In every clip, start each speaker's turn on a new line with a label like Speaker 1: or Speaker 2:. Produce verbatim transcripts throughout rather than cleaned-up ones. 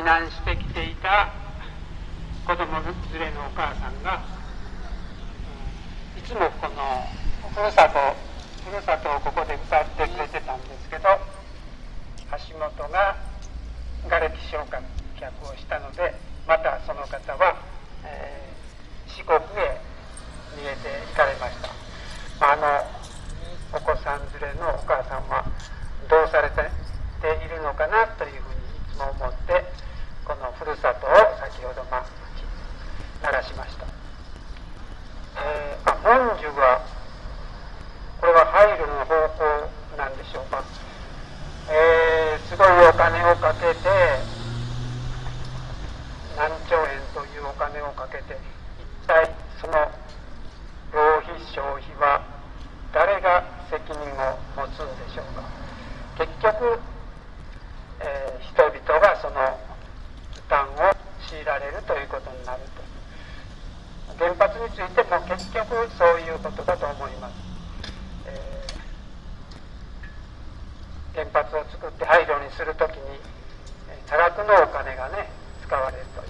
Speaker 1: 難してきていた子供連れのお母さんが、いつもこのふるさとふるさとをここで歌ってくれてたんですけど、橋本が瓦礫焼却をしたので、またその方は、えー、四国へ逃げて行かれました。あのお子さん連れのお母さんはどうされているのかなというふうにいつも思って、このふるさとを先ほどまあ鳴らしました。えー、あ文殊はこれは配慮の方法なんでしょうか。えー、すごいお金をかけて、何兆円というお金をかけて、一体その浪費消費は誰が責任を持つんでしょうか。結局、えー、人々がその負担を強いられるということになると。原発についても結局そういうことだと思います。えー、原発を作って廃炉にするときに多額のお金がね使われるという、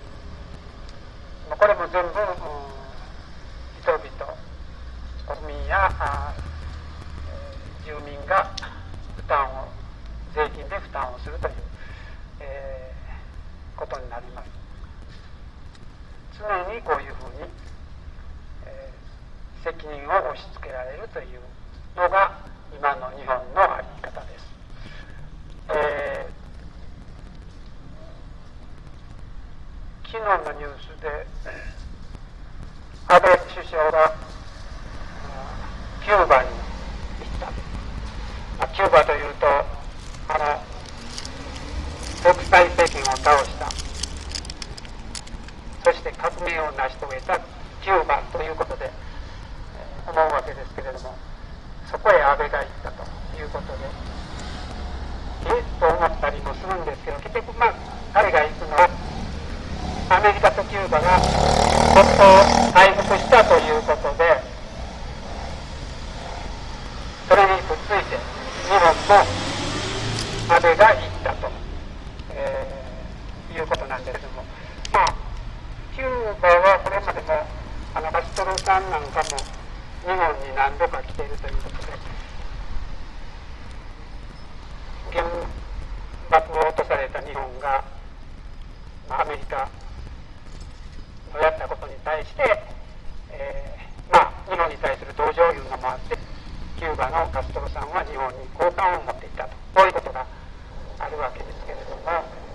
Speaker 1: これも全部、うん、人々国民やあ、えー、住民が負担を税金で負担をするという、えー、ことになります。常にこういうふうに、えー、責任を押し付けられるというのが今の日本のあり方です。えー、昨日のニュースで安倍首相がキューバに行った。キューバというとあの独裁政権を倒した、そして革命を成し遂げたキューバということで思うわけですけれども、そこへ安倍が行ったということで、えっと思ったりもするんですけど、結局まあ彼が行くのはアメリカとキューバが国交を回復したということで、それにくっついて日本も安倍が行ったと、えー、いうことなんですけれども、まあキューバはこれまでもあのカストロさんなんかも日本に何度か来ているということで、原爆を落とされた日本が、まあ、アメリカのやったことに対して、えー、まあ日本に対する同情いうのもあって、キューバのカストロさんは日本に好感を持っていたと、こういうことがあるわけですけれども、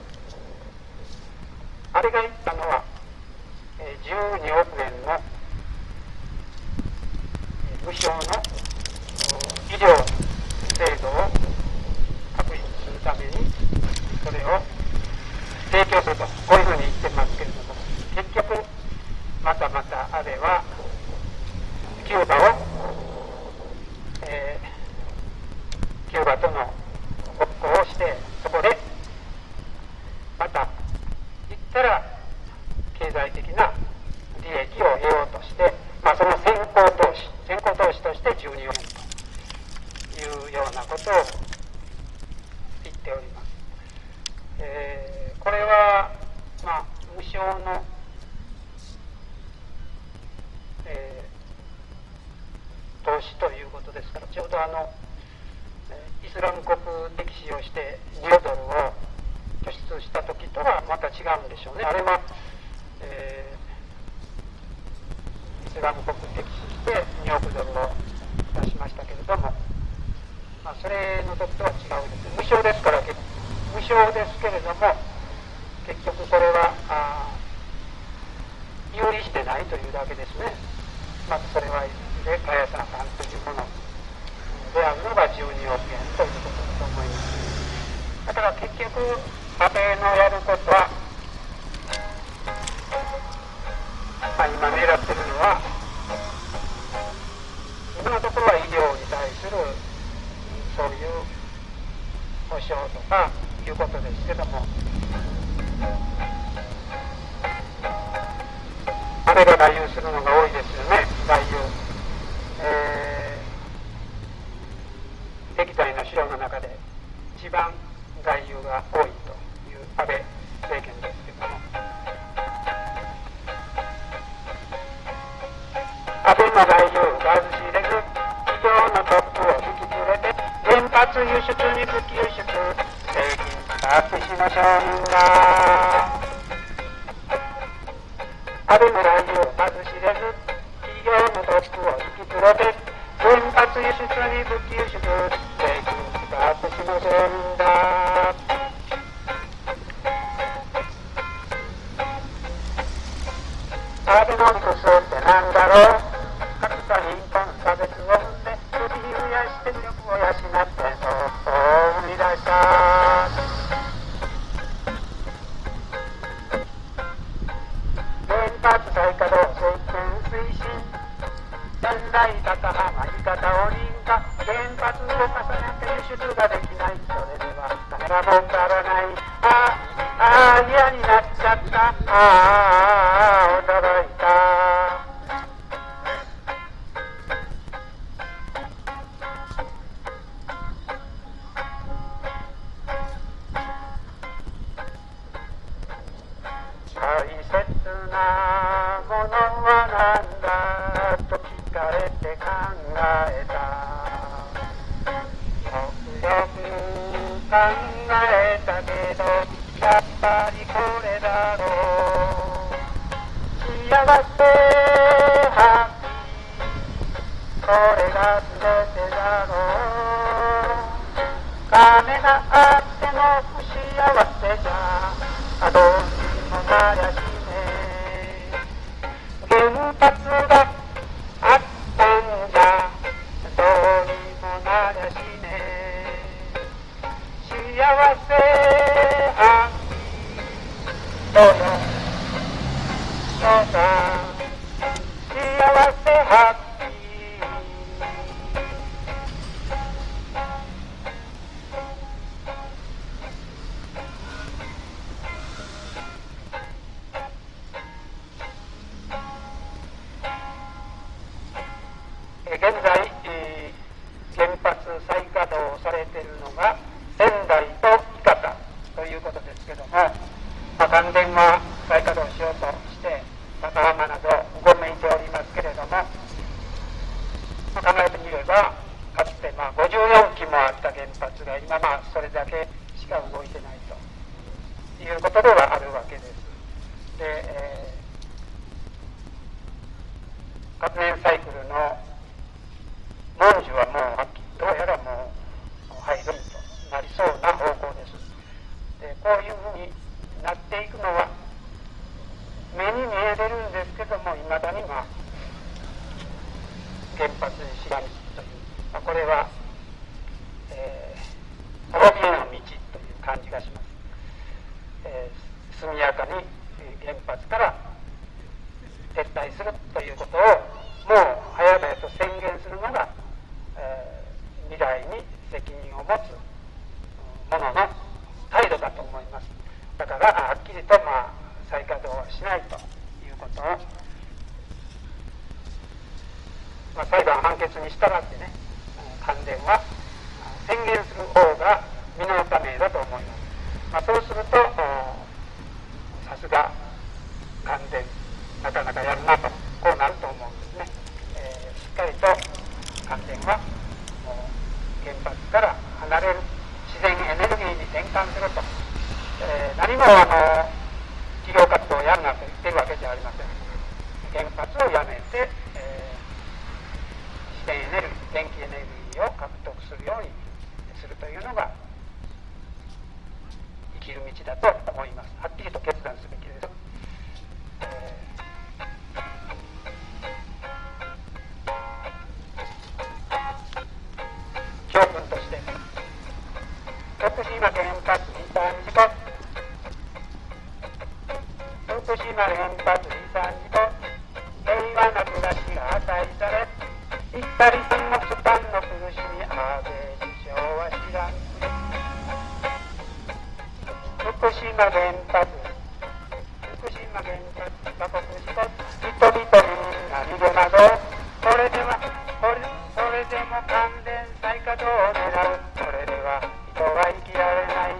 Speaker 1: あれが言ったのはじゅうにおくえんの無償の医療制度を確立するためにそれを提供すると、こういうふうに言ってますけれども、結局またまた安倍はキューバを、えー、キューバとの国交をして、そこでまた言ったら経済的な利益を得ようとして、まあ、その先行投資先行投資としてじゅうにおくえんというようなことを言っております。えー、これは、まあ、無償の、えー、投資ということですから、ちょうどあのイスラム国的使用してにドルを拠出した時とはまた違うんでしょうね。あれは、えー、イスラム国敵視してにおくドルを出しましたけれども、まあ、それの時とは違うです。無償ですから、無償ですけれども結局これはあ有利してないというだけですね。まずそれはで返さなあかんというものであるのがじゅうにおくえんということだと思います。だから結局安倍のやることは、まあ、今狙ってるのは今のところは医療に対するそういう保障とかいうことですけども、あれが外遊するのが多いですよね。外遊、えー、歴代の首相の中で一番外遊が多いという安倍政権です。 安倍の外遊ガーズシーレグ企業のトップを引き連れて原発輸出に武器輸出税金使ってしましょうが安倍の外遊まず知れず企業のトップを引き連れて原発輸出に武器輸出税金使ってしましょうがアベノミクスってなんだろう格差貧困差別を生んで国費増やして力を養ってそう生み出した原発再稼働政権推進仙台高浜伊方を認可原発を重ねて輸出ができないそれでは金が儲からないあああ嫌になっちゃったああ驚いた大切なものは何だと聞かれて考えたよくよく考えたけどやっぱりこれだろう幸せハッピーこれが全てだろう金があっても不幸せじゃどうにもなりゃしね原発があったんじゃどうにもなりゃしね幸せハッピーそうよそうさ幸せハッピー現在、えー、原発再稼働されているのが仙台と伊方ということですけども、まあ、関電は再稼働しようとして高浜などごめいておりますけれども、まあ、考えてみればかつてまあごじゅうよんきもあった原発が今まあそれだけしか動いてないということではあるわけです。で、えー、核燃サイクルの文殊はもうどうやらもう廃炉となりそうな方向です。でこういうふうになっていくのは目に見えてるんですけどもいまだにまあ原発にしがみつくという、まあ、これは、えー、滅びへの道という感じがします。えー、速やかに原発から撤退するということをもう早々と宣言するのがえー、未来に責任を持つ者の態度だと思います。だからはっきりと、まあ、再稼働はしないということを、まあ、裁判判決に従ってね関電は宣言する方が身のためだと思います。まあ、そうするとさすが関電なかなかやるなとこうなると思うんですね。えー、しっかりと関電はもう原発から離れる自然エネルギーに転換すると、えー、何もあの企業活動をやるなと言ってるわけじゃありません。原発をやめて、えー、自然エネルギー電気エネルギーを獲得するようにするというのが生きる道だと思います。はっきりと決断すべきです。えー教訓として福島原発離散事故福島原発離散事故平和な暮らしが破壊され怒り戦国間の苦しみ安倍首相は知らん福島原発福島原発打刻事故人々にみんな逃げ惑うこれではこれそれでも関連再稼働を狙うそれでは人は生きられない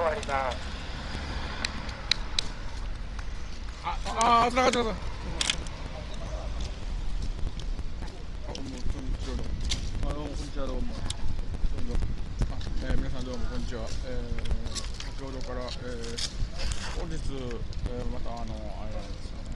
Speaker 1: わります。
Speaker 2: あ、ああ、つながってます。あ、どうも、こんにちは、どうも。あ、えー、皆さんどうも、こんにちは。えー、先ほどから、えー、本日、えー、また、あの、あれなんですよね。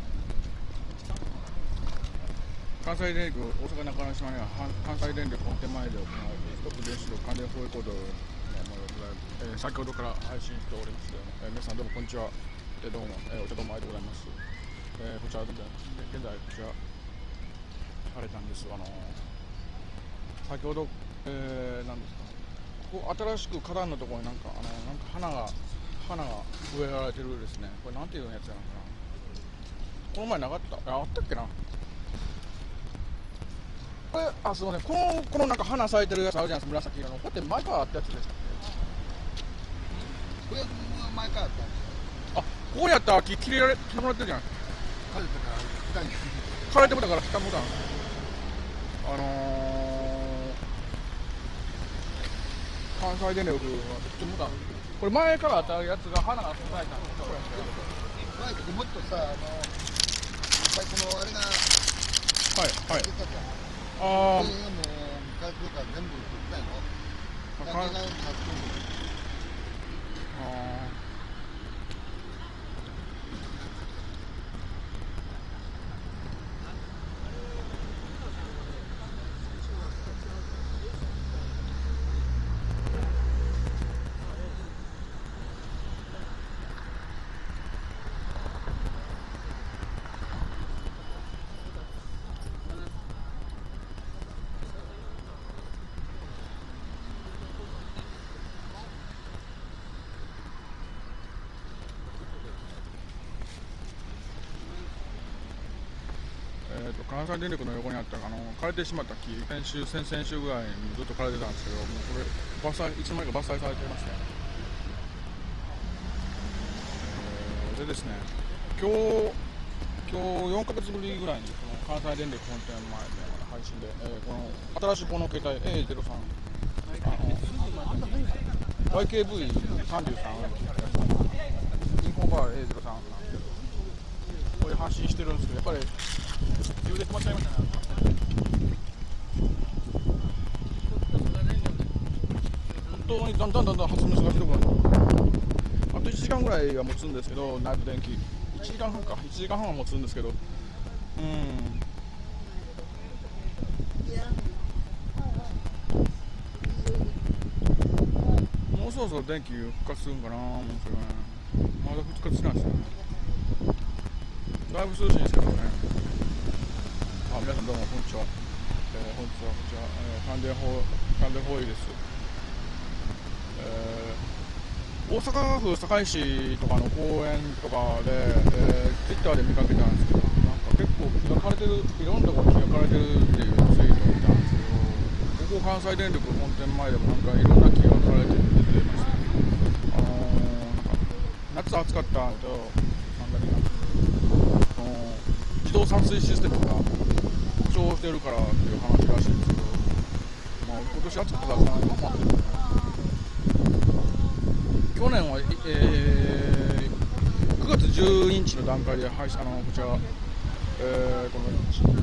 Speaker 2: 関西電力、大阪中之島には、関西電力本店前で行われているストップ原子力関連法レコードの模様でございます。えー、先ほどから配信しております。えー、皆さんどうも、こんにちは。えー、どうも、えー、お茶どうもありがとうございます。えー、こちら、現在、こちら、晴れたんです。あのー、先ほど、えー、なんですか、ここ新しく花壇のところになんか、あのなんか花が、花が植えられてるですね。これなんていうやつなのかな。この前なかった、あ、あったっけな。これ、あ、すみません。この、このなんか花咲いてるやつあるじゃないですか、紫色の。これって前からあったやつでしたっ
Speaker 3: これは前からあったんですよ。
Speaker 2: け。あ、ここにあった木切れられ、切ってもらってるじゃないです
Speaker 3: 枯れたから下に。
Speaker 2: か。枯れてもらったから切ったもらったん。あのー、関西電力は切ってもらった。これ前からあったやつが花が咲いたんですよ。これ
Speaker 3: 前ってもっとさ、あの、いっぱいこのあれが
Speaker 2: はいはい。
Speaker 3: 出たじゃん。
Speaker 2: あ
Speaker 3: それがもう昔から全部取ったよ。
Speaker 2: あ、
Speaker 3: 竹が立っとる。
Speaker 2: あえーと、関西電力の横にあったあの枯れてしまった木、先週、先々週ぐらいにずっと枯れてたんですけど、もうこれ伐採、いつの間にか伐採されてまして、えー、でですね、今日、今日よんかげつぶりぐらいにこの関西電力本店前で配信で、えー、この新しいこの携帯 エーゼロさん、ワイケーブイさんじゅうさん インフォバー エーゼロさん なんですけど、これ発信してるんですけど、やっぱり自分で止まっちゃいましたね。本当にだんだんだんだん発熱がひどくなる。あといちじかんぐらいは持つんですけど、内部電気いちじかんはんか、いちじかんはんは持つんですけど、うーん、もうそろそろ電気復活するんかな、もうそれはね、まだ復活しないですよね。だいぶ涼しいんですけどね。あ、皆さんどうもこんにちは。えー、本日はこちら、えー、関電法関電法医です。えー、大阪府堺市とかの公園とかで、えー、ツイッターで見かけたんですけど、なんか結構木が枯れてる、いろんなところに木が枯れてるっていうツイートを見たんですけど、ここ関西電力本店前でもなんかいろんな木が枯れて出てましたね。あのー、なんか夏暑かったのと、なんだっけな、自動散水システムが故障してるからっていう話らしいんですけど、まあ、今年暑かったからかなと思ってるんですね。去年は、えー、くがつじゅうににちの段階で、はい、あのこちら、えー、この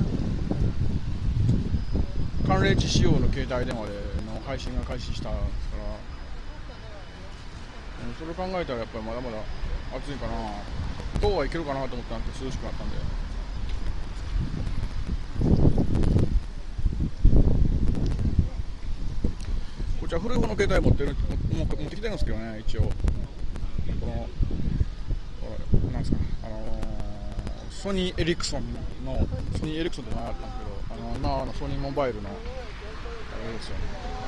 Speaker 2: 寒冷地仕様の携帯電話での配信が開始したんですから、うん、それを考えたらやっぱりまだまだ暑いかな。今日はいけるかなと思ったんですけど、涼しくなったんで。こちら古い方の携帯持ってる、持ってきてるんですけどね、一応。この、なんですか、あのー、ソニーエリクソンの、ソニーエリクソンって名前あったんですけど、あの今のソニーモバイルの、あれですよね、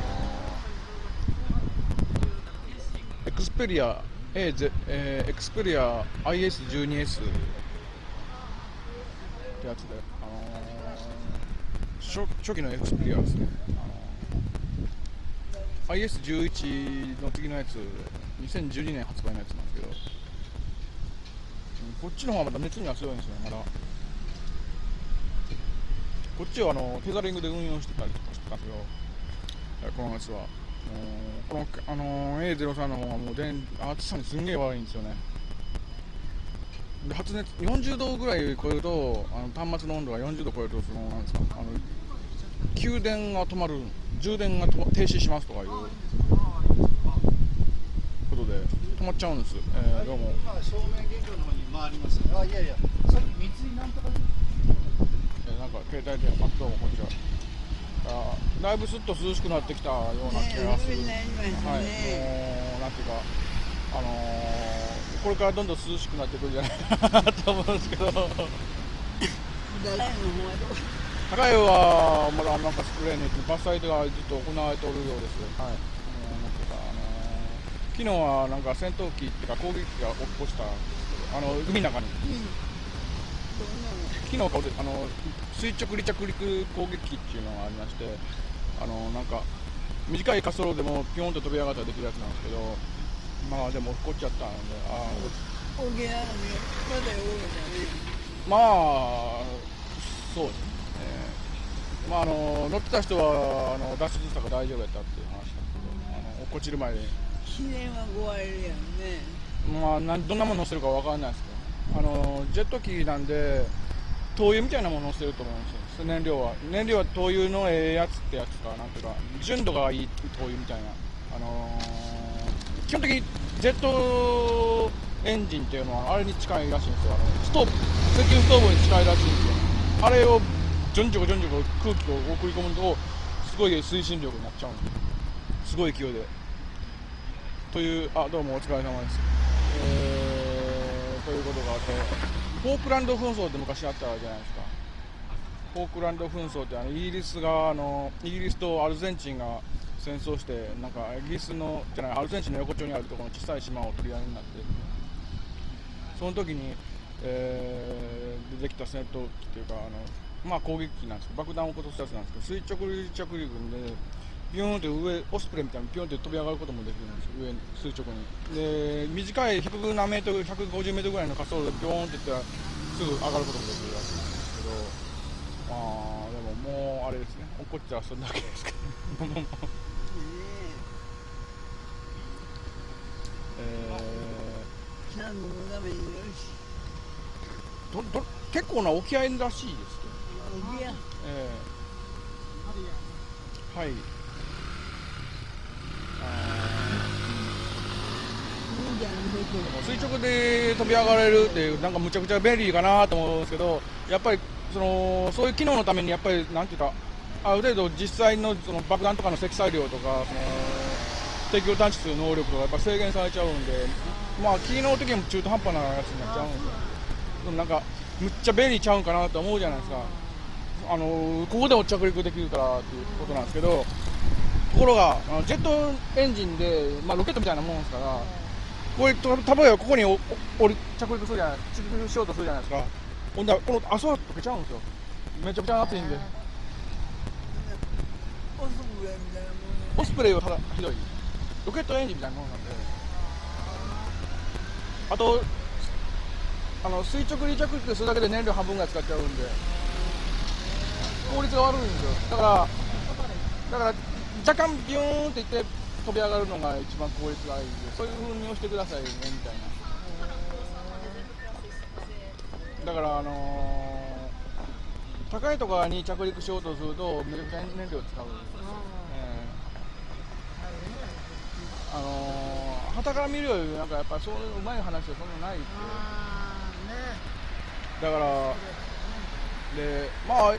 Speaker 2: エクスペリア、えーえー、エクスペリア アイエスじゅうにエス ってやつで、あのー、初, 初期のエクスペリアですね。アイエスじゅういち の次のやつ、にせんじゅうにねん発売のやつなんですけど、うん、こっちの方はまだ熱には強いんですよね、まだ。こっちはあのテザリングで運用してたりとかしてたんですけど、このやつは。 この、あのー、エーゼロさん の方はもう電暑さにすんげえ悪いんですよね。で発熱よんじゅうどぐらい超えると、あの端末の温度がよんじゅうど超えると、そのなんですか、あの給電が止まる、充電が停止しますとかいうことで止まっちゃうんです。えー、どうも。
Speaker 3: 今正面玄関の方に回ります。あ、いやいや、さっき三井なんとか。
Speaker 2: えー、なんか携帯電話、どうもこんにちは。あ、だいぶすっと涼しくなってきたような気がする。はい、もうなんていうか、あのー、これからどんどん涼しくなってくるんじゃないかなと思うんですけど。高いはまだなんかスプレーに伐採がずっと行われておるようです。はい。なんていうか、あのー、昨日はなんか戦闘機っていうか攻撃機が落っこちたんですけど、あの海の中に。昨日かあの垂直離着陸攻撃機っていうのがありまして、あのなんか短い滑走路でもピョンと飛び上がったらできるやつなんですけど、まあでも落っこっちゃったので、ああ、まあそうですね。まああの乗ってた人はあの脱出したから大丈夫やったっていう話なんですけど、あの落っこちる前に。
Speaker 4: 記念はごわれるやんね。
Speaker 2: まあなんどんなもの乗せるかわからないですけど、あのジェット機なんで。灯油みたいなものをしてると思うんですよ。燃料は燃料は灯油のええやつってやつかなんていうか純度がいい灯油みたいな、あのー、基本的にジェットエンジンっていうのはあれに近いらしいんですよ。あのストーブ石油ストーブに近いらしいんですよ。あれをじょんじょこじょんじょこ空気を送り込むとすごい推進力になっちゃうんです。すごい勢いで。というあどうもお疲れ様です。えー、ということがあって。フォークランド紛争って昔あったじゃないですか。フォークランド紛争ってあのイギリスがあのイギリスとアルゼンチンが戦争して、なんかイギリスのじゃないアルゼンチンの横丁にあるところの小さい島を取り合いになって、その時に、えー、出てきた戦闘機っていうかあの、まあ、攻撃機なんですけど爆弾を落とすやつなんですけど、垂直離着陸でビューンって上オスプレイみたいにピュンって飛び上がることもできるんですよ。上に垂直にで短いひゃくななメートルひゃくごじゅうメートルぐらいの滑走路でビョーンっていったらすぐ上がることもできるらしいんですけど、まあでももうあれですね、落っこっちゃそんだけですけどえー、
Speaker 4: 何のためによし
Speaker 2: どど結構な沖合らしいですけど、
Speaker 4: 沖合、
Speaker 2: えー、はい。垂直で飛び上がれるっていうなんかむちゃくちゃ便利かなと思うんですけど、やっぱりそのそういう機能のためにやっぱりなんていうかある程度実際のその爆弾とかの積載量とかその敵を探知する能力とかやっぱ制限されちゃうんで、まあ機能的にも中途半端なやつになっちゃうんですよ。でもなんかむっちゃ便利ちゃうんかなと思うじゃないですか。あのここでも着陸できるからっていうことなんですけど、ところがジェットエンジンで、まあ、ロケットみたいなもんですから、これ例えばここにおおり着陸するじゃない着陸しようとするじゃないですか。ほんだらこのアスファルト溶けちゃうんですよ。めちゃくちゃ熱いんで。
Speaker 4: オスプレイみたいなもんね。
Speaker 2: オスプレイはただひどい。ロケットエンジンみたいなもんなんで。あとあの垂直離着陸するだけで燃料半分ぐらい使っちゃうんで効率が悪いんですよ。だからだから若干ビューンっていって飛び上がるのが一番効率がいいんで、そういう風に押してくださいねみたいな。だからあのー、高いところに着陸しようとするとめちゃくちゃ燃料使うんですよ。えー、あのー、旗から見るよりなんかやっぱそういううまい話はそんなないって。だからでまあ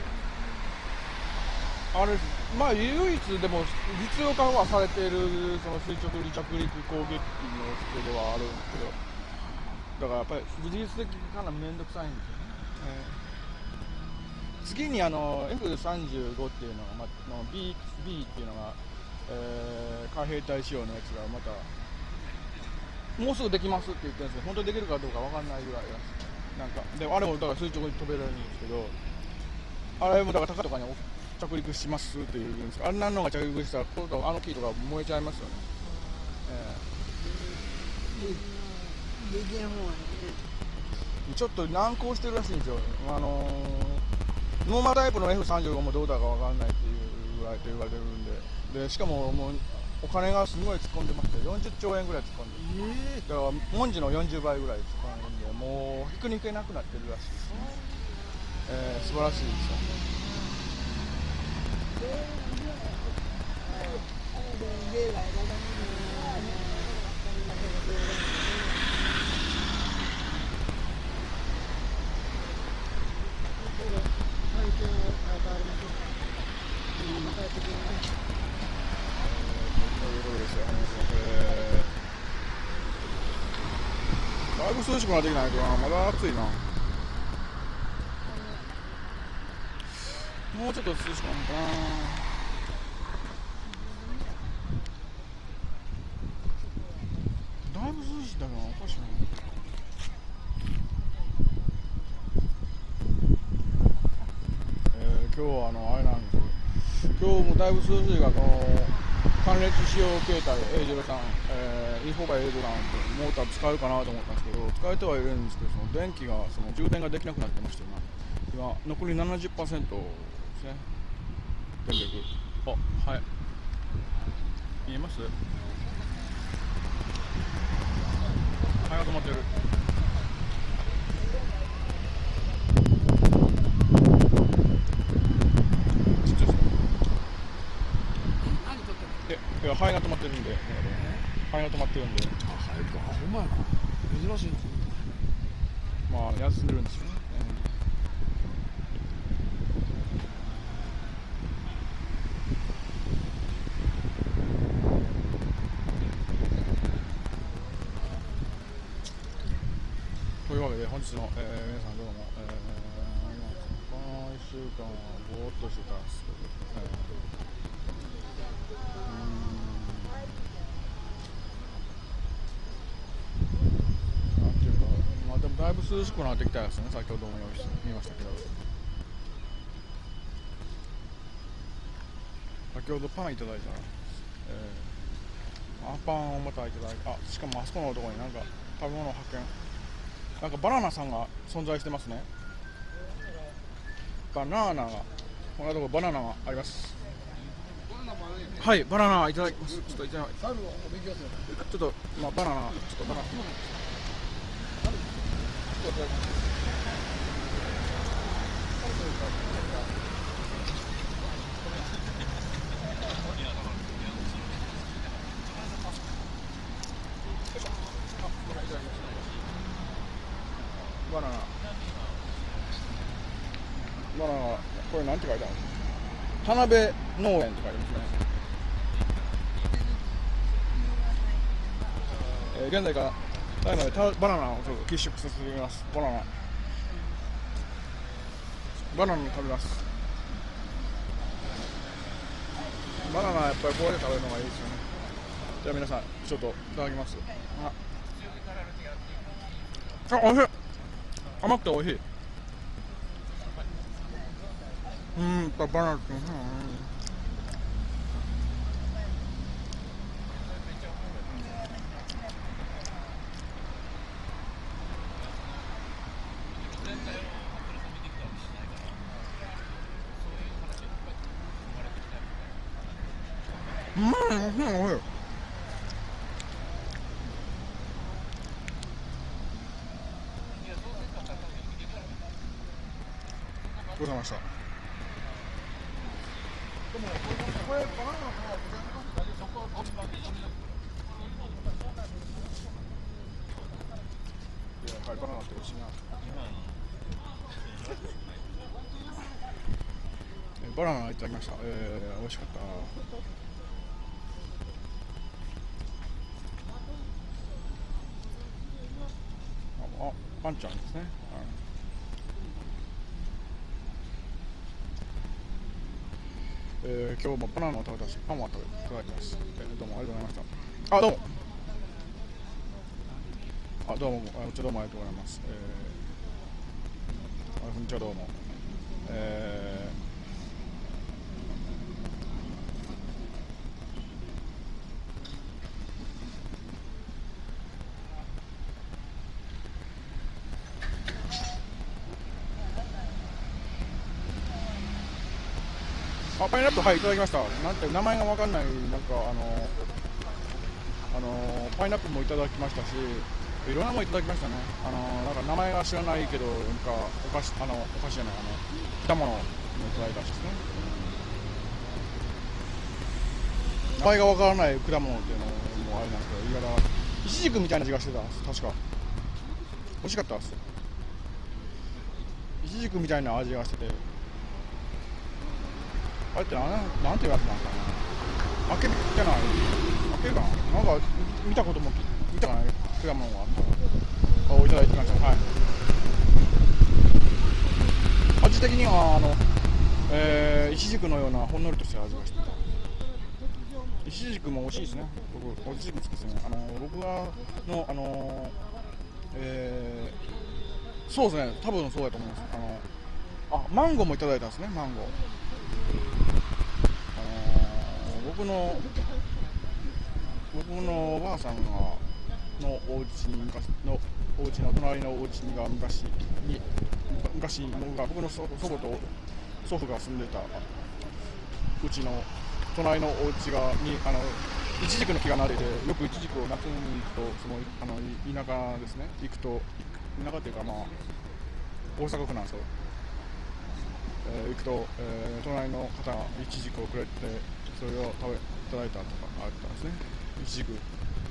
Speaker 2: あれまあ唯一でも実用化はされているその垂直離着陸攻撃機のスではあるんですけど、だからやっぱり技術的にかなり面倒くさいんですよね。えー、次にあの エフさんじゅうご っていうのが、ま、の B, B っていうのが、えー、海兵隊仕様のやつがまたもうすぐできますって言ってるんですけど、本当にできるかどうかわかんないぐらいなんかであれもだから垂直に飛べるんですけど、あれもだから高いところに着陸しますっていうんですか、あんなのが着陸したらあの木とか燃えちゃいますよね。えー、
Speaker 4: できん方がね、
Speaker 2: ちょっと難航してるらしいんですよ。あのー、ノーマルタイプの エフさんじゅうご もどうだかわかんないっていうぐらいと言われてるんで、でしかももうお金がすごい突っ込んでましてよんじゅっちょうえんぐらい突っ込んで、えー、だから文字のよんじゅうばいぐらい突っ込んでるんで、もう引くに引けなくなってるらしいですね。えー、素晴らしいですよ。だいぶ涼しくなってきないとな、まだ暑いな。もうちょっと涼しくなるのかな。だいぶ涼しいだけどおかしいな。えー、今日はあのあれなんですよ。今日もだいぶ涼しいが、この寒冷地使用形態 エーゼロさん、えー、インフォバイ エーゼロさんってモーター使うかなと思ったんですけど、使えてはいるんですけど、その電気がその充電ができなくなってまして、今今残り ななじゅっパーセント ですね。電力。あ、はい。見えます？はい、止まってる。ちっちゃいです。いや、肺が止まってるんで、肺が止まってるんで。あ、肺か、ほんまやな。珍しいな。まあ、休んでるんですよね。というわけで、本日の、えー、皆さんどうも、えー、このいっしゅうかんはぼーっとしてたんですけど、えー、なんていうか、まあでもだいぶ涼しくなってきたですね、先ほども見ましたけど。先ほどパンいただいたら、えー、あパンをまたいただいて、あ、しかもあそこのところになんか食べ物発見。なんかバナナさんが存在してますね。バナナが、こんなところバナナがあります。はい、バナナいただきます。ちょっといただきます。ちょっと、まあ、バナナ、ちょっとバナナ。バナナ。バナナ、これなんて書いてあるの？田辺農園って書いてますね。えー、現在から大までバナナをちょっと喫食させてみます。バナナ。バナナ食べます。バナナやっぱりこうやって食べるのがいいですよね。じゃあ皆さん、ちょっといただきます。あ、あ、おいしい。甘くておいしい。うん、やっぱバナナって、うん、うん、うん、おいしい。ごちそうさまでした。これバナナのやっぱりバナナって美味しいな。バナナいただきました。えー、美味しかった。あ、あ、パンちゃんですね。えー、今日もバナナを食べたし、パンも食べいただきます。えー、どうもありがとうございました。あ、どうも。あ、どうも、あ、どうもありがとうございます。えー、あ、こんにちは、どうも。えーあ、パイナップル、はい、いただきました。なんて名前がわかんない、なんかあのあのパイナップルもいただきましたし、いろんなものいただきましたね。あのなんか名前が知らないけど、なんかお菓子、あのお菓子じゃない、あの果物もいただいたしですね。名前がわからない果物っていうのもあれなんですけど、いやだ、イチジクみたいな味がしてた、確か。美味しかったです。イチジクみたいな味がしてて、あれってなんなんていうやつなんですかね。開けてない、開けるかな、なんか見たことも見たかない果物があをいただいてきました。はい。味的にはあの、えー、イチジクのようなほんのりとした味がしてた。イチジクも美味しいですね。僕イチジク好きですね。あの僕はのあのえー、そうですね。多分そうだと思います。あのあマンゴーもいただいたんですね。マンゴー。僕の僕のおばあさんがのお家に昔のお家の隣のお家が昔に昔僕が僕の祖母と祖父が住んでたうちの隣のお家がにあのイチジクの木がなってて、よくイチジクを夏に行くとそのあの田舎ですね行くと田舎っていうかまあ大阪府なんですよ。えー、行くと、えー、隣の方がイチジクをくれてそれを食べいただいたとかあったんですね。イチジク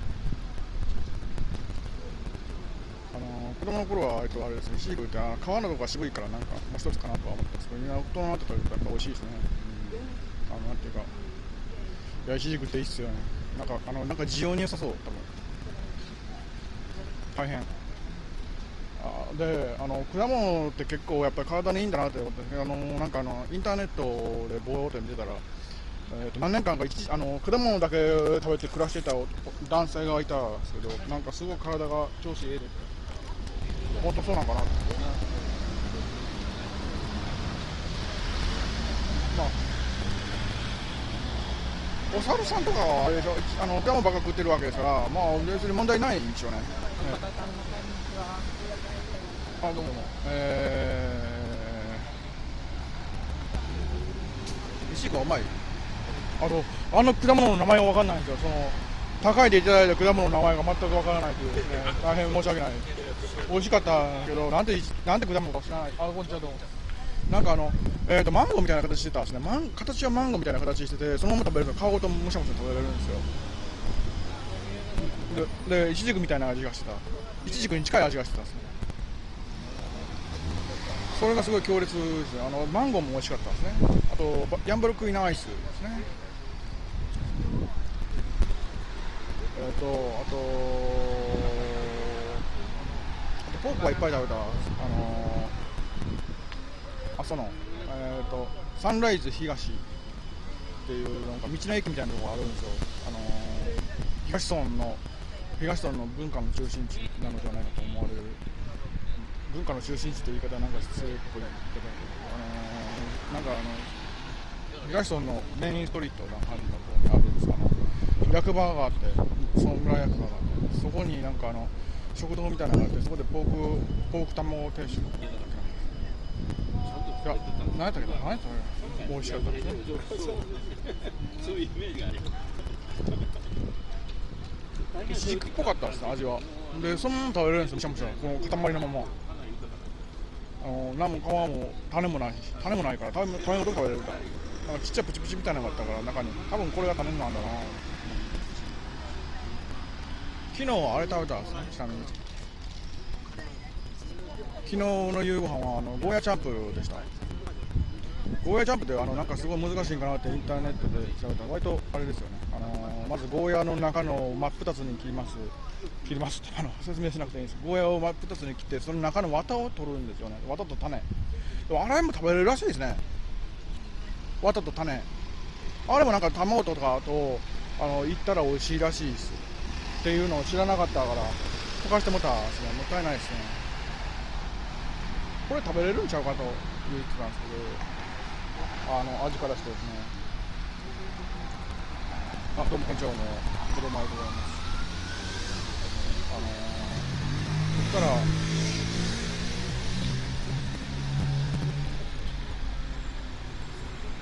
Speaker 2: あのー、子供の頃は、えっと、あれですね、イチジクってあの皮のとこが渋いからなんかもう一つかなとは思ったんですけど、今大人になって食べるとやっぱ美味しいですね。うん、あのなんていうか、いやイチジクっていいっすよね。なんかあのなんか需要に良さそう、多分大変。あであの果物って結構やっぱり体にいいんだなって思って、あのなんかあのインターネットでぼーっと見てたら、えー、と何年間かあの果物だけ食べて暮らしてた男性がいたんですけど、なんかすごい体が調子いいで、本当そうなんかなって、ね、まあお猿さんとかはあれでしょ、あの果物ばっか食ってるわけですから、まあ別に問題ないんでしょうね。ねあどうもどうも、えー、イチジクはうまい。あとあの果物の名前が分かんないんですよ。その高いでいただいた果物の名前が全く分からないというですね、大変申し訳ない。美味しかったけど、なんてなんて果物か知らない。あ、こんにちはどうも。なんかあの、えーとマンゴーみたいな形してたんですね。マン形はマンゴーみたいな形してて、そのまま食べると皮ごとむしゃむしゃ食べれるんですよ。で、でイチジクみたいな味がしてた。イチジクに近い味がしてたんですね。それがすごい強烈ですね。あのマンゴーも美味しかったですね。あとヤンブルクイナアイスですね。えーとあとあとポークはいっぱい食べた。あのー、あそのえーとサンライズ東っていうなんか道の駅みたいなところがあるんですよ。あのー、東村の東村の文化の中心地なのではないかと思われる。文化の中心地という言い方はなんか失礼っぽいけど、あのー、なんかあの東村のメインストリートな感じのところにあるんです。あの役場があって、村役場があって、そこになんかあの食堂みたいなのがあって、そこでポークポーク卵定食。いや、何やったっけな、何やったっけな、美味しかったですね。そういうイメージがあります。イチジクっぽかったですね、味は。で、そのまま食べれるんですよ、むしゃむしゃ、この塊のまま。あの何も皮も種もないし、種もないから、種ごと食べれるから。なんかちっちゃいプチプチみたいなのがあったから、中に、多分これが種なんだな。昨日あれ食べたんですね、ちなみに。昨日の夕ご飯はあのゴーヤチャンプルでした。ゴーヤチャンプってあのなんかすごい難しいんかなってインターネットで調べたら割とあれですよね。あのー、まずゴーヤの中の真っ二つに切ります。切りますってあの説明しなくていいんです。ゴーヤを真っ二つに切ってその中の綿を取るんですよね。綿と種。でもあれも食べれるらしいですね。綿と種。あれもなんか卵とかとあのいったら美味しいらしいですっていうのを知らなかったから溶かしてもたんですね。もったいないですね。これ食べれるんちゃうかと言ってたんですけど、あの味からしてですね。あ、どうもこんにちは。もう子供ありがとうございます。あのー、そしたら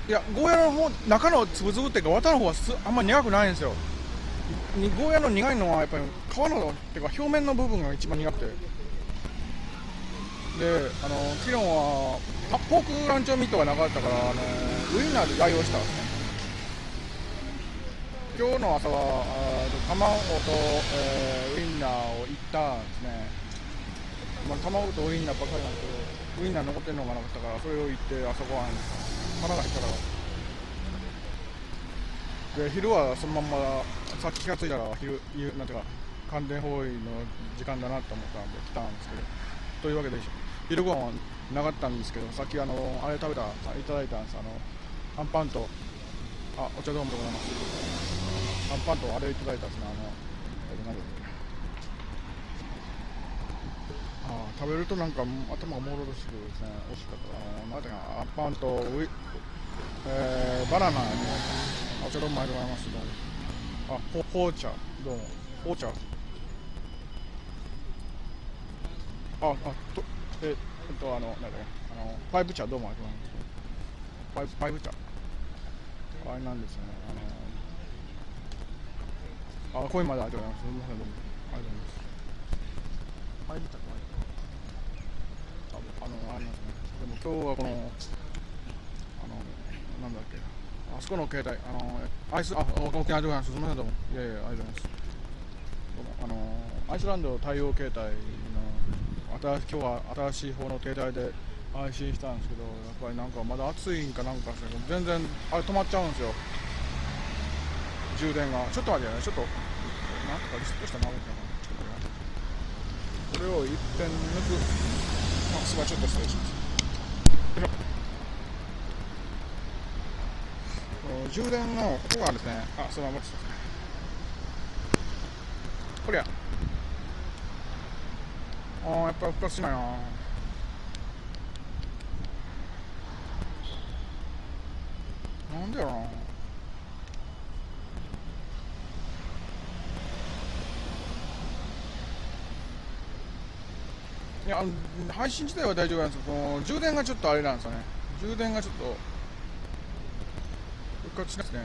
Speaker 2: いや、ゴーヤの方、中のつぶつぶっていうか、綿の方はすあんま苦くないんですよ。にゴーヤの苦いのはやっぱり皮のっていうか表面の部分が一番苦くて、で、あの昨日はあポークランチョンミートがなかったから、あのウインナーで代用したんですね。今日の朝はあ卵と、えー、ウインナーをいったんですね。まあ、卵とウインナーばっかりなんですけど、ウインナー残ってるのがなかったから、それをいって朝ごはん腹が減ったから。で、昼はそのまんま、さっき気がついたら昼、なんていうか、完全包囲の時間だなと思ったんで来たんですけど、というわけで、昼ご飯はなかったんですけど、さっきあの、あれ食べた、いただいたんです、あの、アンパンと、あ、お茶どうもでございます。アンパンとあれいただいたんですね、あの、えっと、何だっけ。あ、食べるとなんか頭がもろろしくですね、美味しかった。あの、なんていうか、アンパンとウイ、えー、バナナの、お茶どうもありがとうございます。どうも。あ、ほ紅茶、どうも。紅茶。あ、あ、と、え、えっと、あの、なんだっけ、あの、パイプ茶、どうもありがとうございます。パイプ、パイプ茶。あれなんですよね、あの、あ、コインまでありがとうございます。すみません、どうも。ありがとうございます。パイプ茶、あ、あの、ありますね。でも今日はこの、あの、なんだっけ、あそこの携帯、あの、アイス、あ、お、お、ありがとうございます。すみません、どうも。いやいや、ありがとうございます。どうも、あの、アイスランド対応携帯の、新今日は新しい方の携帯で配信したんですけど、やっぱりなんかまだ暑いんかなんかですけど、全然あれ止まっちゃうんですよ、充電が。ちょっと待ってね、ちょっとなんとかリセットしたら直るかな。ちょっと待ってね、これを一遍抜く。あ、すごい、ちょっと失礼します。充電のここがですね、あ、そのまま持ってたこれや。あー、やっぱ復活しないな。なんでやろな。いや、配信自体は大丈夫なんですけど、この充電がちょっとあれなんですよね。充電がちょっと復活しないですね。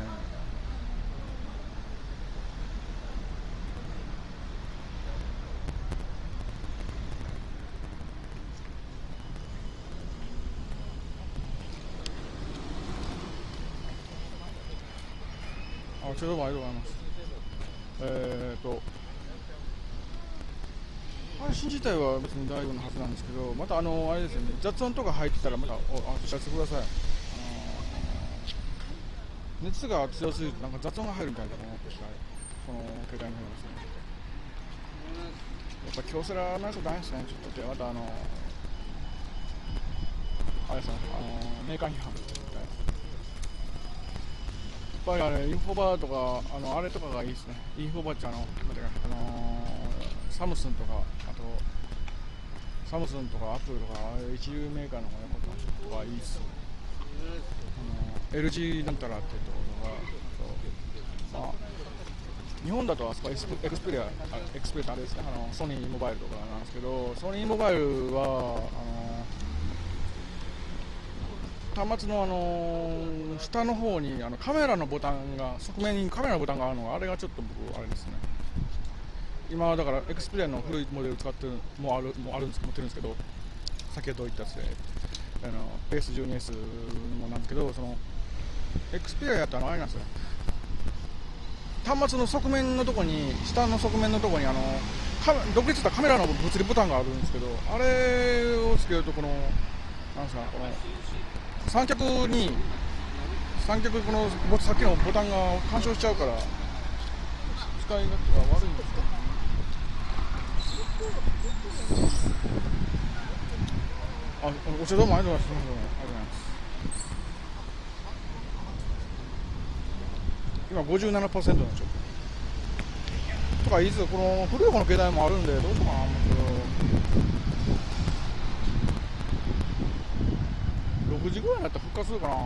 Speaker 2: あ、ちょうどもありがとうございます。えーと、配信自体は別に大丈夫なはずなんですけど、またあの、あれですよね、雑音とか入ってたらまた、お、あ、お知らせください。あのー、熱が強すぎるとなんか雑音が入るみたいなところこの携帯の方ですね。やっぱ京セラのやつダメですね。ちょっとでまたあの、あれですね、あの、メーカー批判。やっぱりあれ、インフォバーとか、あの、あれとかがいいですね。インフォバーってあの、待ってか、あのー、サムスンとか、あと、サムスンとかアップルとか、あれ一流メーカーの方が良かったはいいです。あのー、エルジー なんたらってところが、そう、まあ、日本だとあそこエクスペリア、エクスペリアあれですね、あの、ソニーモバイルとかなんですけど、ソニーモバイルは、あのー、端末の、あのー、下の方にあのカメラのボタンが、側面にカメラのボタンがあるのが、あれがちょっと僕、あれですね。今だからエクスペリアの古いモデル使ってるもあるもあるんです持ってるんですけど、先ほど言ったやつで、あの エスじゅうにエス もなんですけど、そのエクスペリアやったらあれなんですよ。端末の側面のとこに、下の側面のとこにあの独立したカメラの物理ボタンがあるんですけど、あれをつけるとこのなんですか、この三脚に三脚このさっきのボタンが干渉しちゃうから使い勝手が悪いんですよ。あ、お茶どうもありがとうございます。ありがとうございます。今 ごじゅうななパーセント なんでしょとかいつこの古い方の携帯もあるんでどうしようかな思うんですけど、ろくじぐらいになったら復活するかな。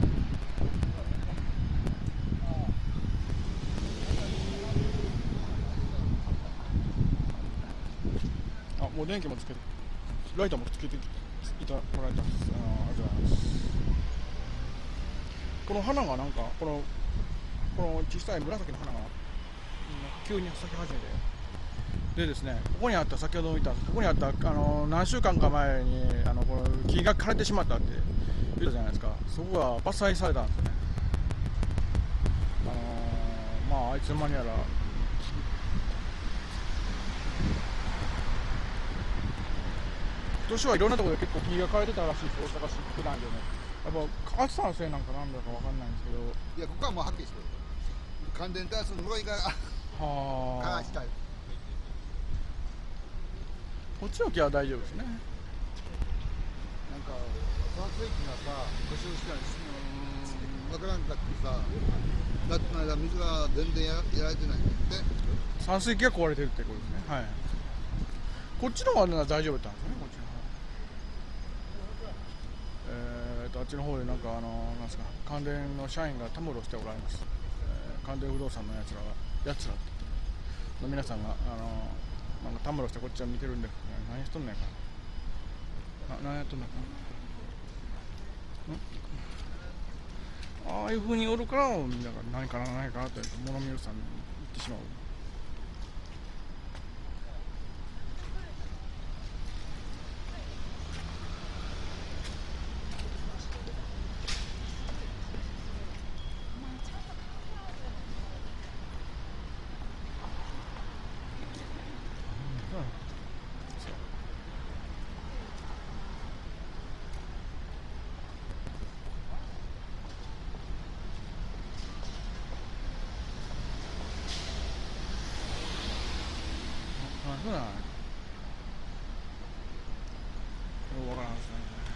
Speaker 2: あ、もう電気もつけてライトもつけていたもらえたんです。あ、ありがとうございます。 この花がなんかこのこの小さい紫の花が急に咲き始めて、でですね、ここにあった先ほど見たここにあったあの何週間か前にあのこの木が枯れてしまったって言ったじゃないですか。そこが伐採されたんですよね。あのー、まああいつの間にやら今年はいろんなところで結構木が枯れてたらしいです。大阪市普段でね、やっぱ暑さのせいなんかなんだかわかんないんですけど、
Speaker 3: いやここはもうはっきりしてる。寒電体数の向こう側
Speaker 2: はあ、
Speaker 3: からしたい。
Speaker 2: こっちの木は大丈夫ですね。
Speaker 3: なんか産水器がさ故障したりしてわからんかってさ、夏の間水が全然ややられてないんで
Speaker 2: 散水器が壊れてるってことですね。はい。こっちの方は大丈夫だったんですね。こっちの方。えーとあっちの方でなんかあのなんですか、関電の社員がたむろしておられます。えー、関電不動産のやつらがやつらって言って皆さんがあのなんかたむろしてこっちは見てるんで、何しとんねんかな。な何やっとんねんかな。んああいう風におるからなんか何かな何かなって物見るさんに言ってしまう。そうなんよくわからんですね。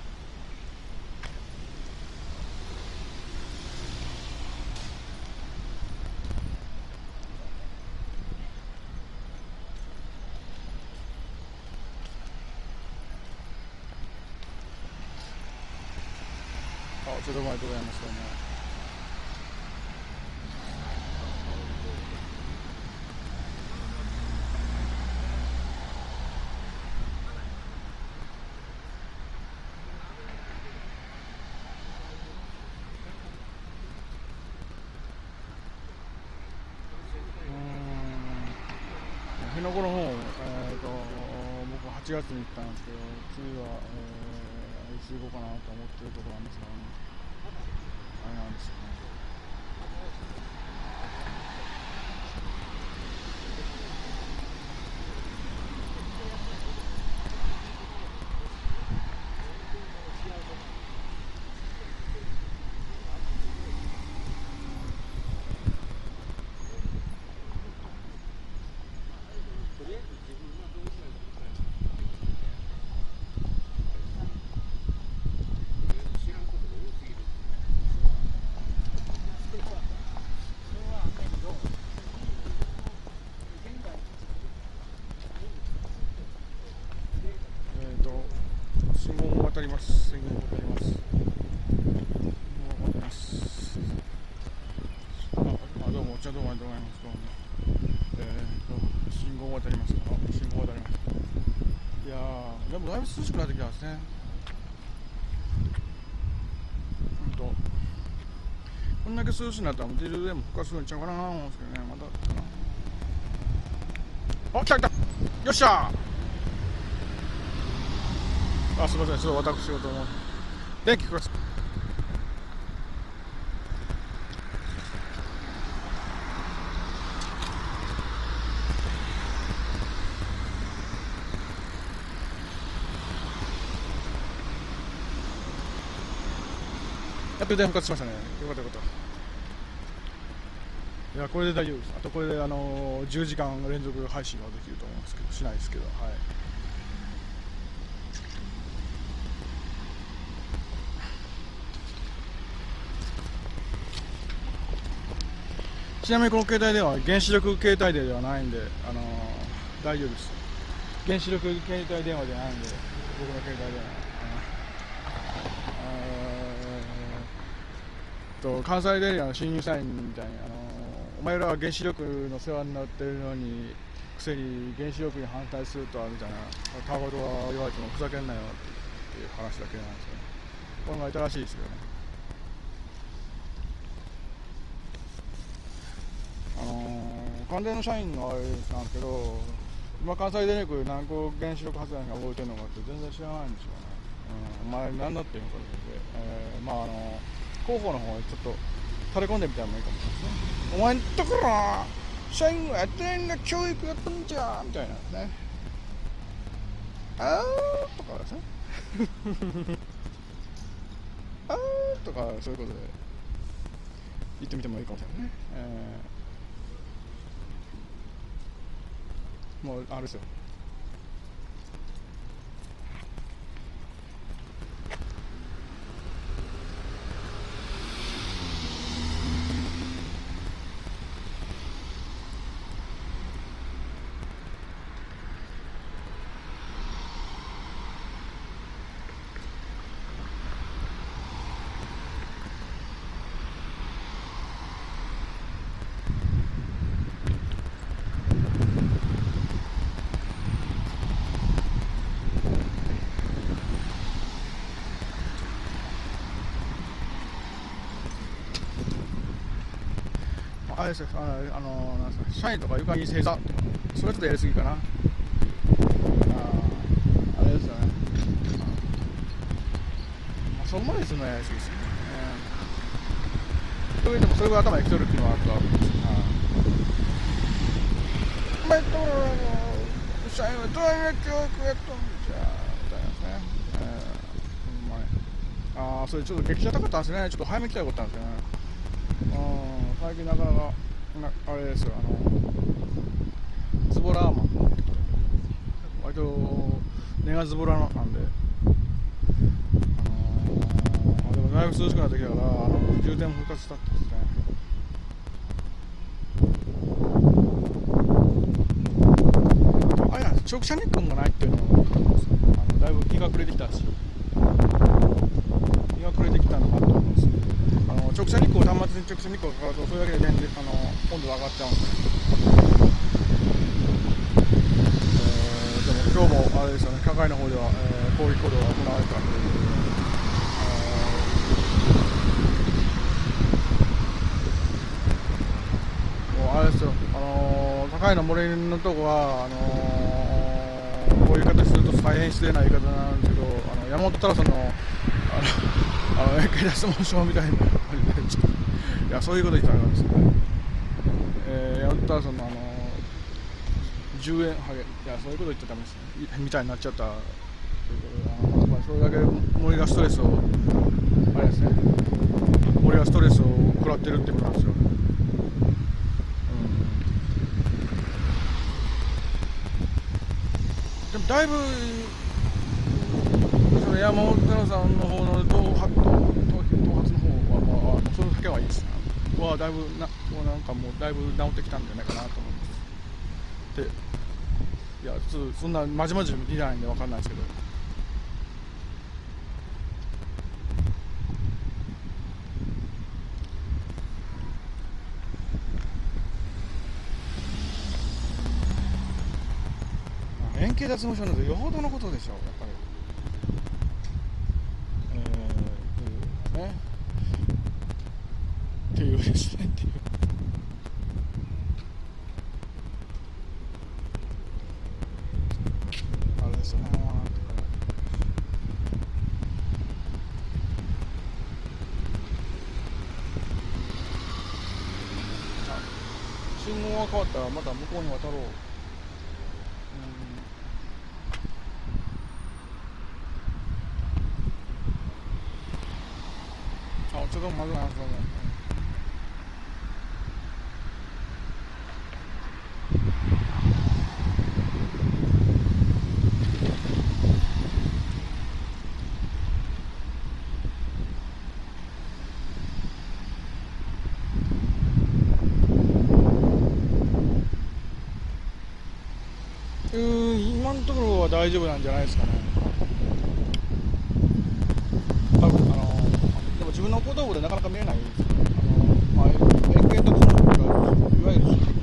Speaker 2: あ、ちょっと前でございますよね。辺野古の方、えー、と僕ははちがつに行ったんですけど、次は、えー、いつ行こうかなと思ってるところなんですけどね、あれなんですよね。えー、と信号を渡ります。信号を渡ります。信号を渡ります。あ、あどうもお茶どうもありがとうございます。どうも。えー、と信号を渡ります。あ、信号を渡ります。いやー、でもだいぶ涼しくなってきたんですね。ほんとこんだけ涼しくなったらディルでも復活するんちゃうかなと思うんですけどね、まだかな。あ、来た来た、よっしゃー。あ、すみません、ちょっと私事も電気ください。やっと電復活しましたね。よかったよかった。いや、これで大丈夫です。あとこれであのー、じゅうじかん連続配信ができると思いますけど、しないですけど、はい。ちなみにこの携帯電話は原子力携帯電話ではないんで、あのー、大丈夫です。原子力携帯電話じゃないんで、僕の携帯電話。と関西電力の新入社員みたいに、あのお前らは原子力の世話になってるのにくせに原子力に反対するとはみたいなたわごとは言われてもふざけんなよっていう話だけなんですけど、これがいたらしいですよね。 あのー、関電の社員のあれなんですけど、今関西電力南港原子力発電が動いてるのかって全然知らないんですよね。うん、お前何だっていうのかで、えー、まああの広報の方にちょっと垂れ込んでみたらもいいかもしれないですね。お前んところ社員はやってないんだ、教育やったんじゃみたいなですね。あーとかですね。あーとかそういうことで言ってみてもいいかもしれないね。えー、もうあれですよ。あれですよ、あの、あのなんですか、社員とか床に正座、それちょっとやりすぎかな。ああれですよね。まあ、そこまでするのはやりすぎですね。えー、というでもそれが頭にきとるっていうのはあるとあるんですよ。お前と社員はどういう教育やっとんじゃみたいなですね。えー、ほんまに。ああ、それちょっと劇場高かったんですね。ちょっと早めに来たらよかったんですよね。最近なかなかなあれですよ、あのズボラーマンの割と根がズボラなんで、あのー、でもだいぶ涼しくなってきたから、あの充電も復活したってですね。あれなんです、直射日光がないっていうのもあのだいぶ日が暮れてきたし、日が暮れてきたのもあると思うんですよ。あの直射日光、端末に直射日光がかかるとそれだけで電池あの温度が上がっちゃうんで、えー、でも今日もあれですよね、課会の方では、えー、抗議行動が行われたんで、えー、もうあれですよ、あのー、高いの森のとこはあのー、こういう言い方すると大変失礼な言い方なんですけど、あの山本太郎さんのあのあの円形脱毛症みたいな感じで、いやそういうこと言ったらダメですね。えー、山本太郎さんのあのじゅうえんハゲ、いやそういうこと言っちゃダメですねみたいになっちゃったということで、あの、まあ、それだけ森がストレスをあれですね、森がストレスを食らってるってことなんですよ。でもだいぶその山本太郎さんの方の頭髪頭髪の方は、まあ、それだけはいいですね。はだいぶな、もうなんかもうだいぶ治ってきたんじゃないかなと思います。で、いや普通そんなまじまじ見てないんでわかんないですけど。円形脱毛症なんてよほどのことでしょう、やっぱり。えー、ね。っていうですね、っていう。あれですよね。信号が変わったらまた向こうに渡ろう。あ、ちょっとまずいな、それも。うーん、今のところは大丈夫なんじゃないですかね。多分あのでも自分の行動部でなかなか見えないですけど、あの、まあ、円形脱毛症とかいわゆるなんていうか、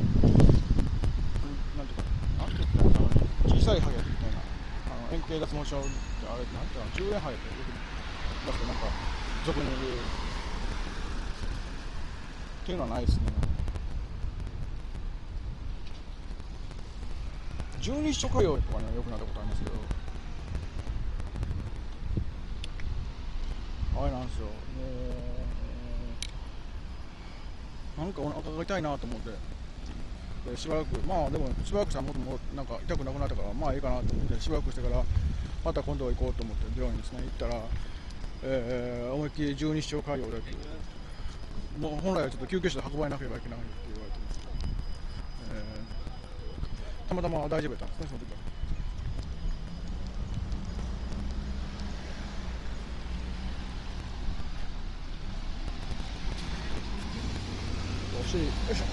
Speaker 2: なんて言ったらいいかな、小さいハゲみたいな、あの円形脱毛症ってあれなんていうの、じゅうえんハゲってよくだってなんか俗に言うっていうのはないですね。 十二指腸潰瘍とかね良くなったことありますけど、あれなんですよ、もうなんかお腹が痛いなと思って、でしばらくまあでもしばらくしたらもっともなんか痛くなくなったからまあいいかなと思ってしばらくしてからまた今度は行こうと思って病院ですね行ったら、えー、思いっきり十二指腸潰瘍でもう本来はちょっと救急車で運ばれなければいけないって言われてます、えー、たまたま大丈夫だったんですねその時は。惜しい。よいしょ。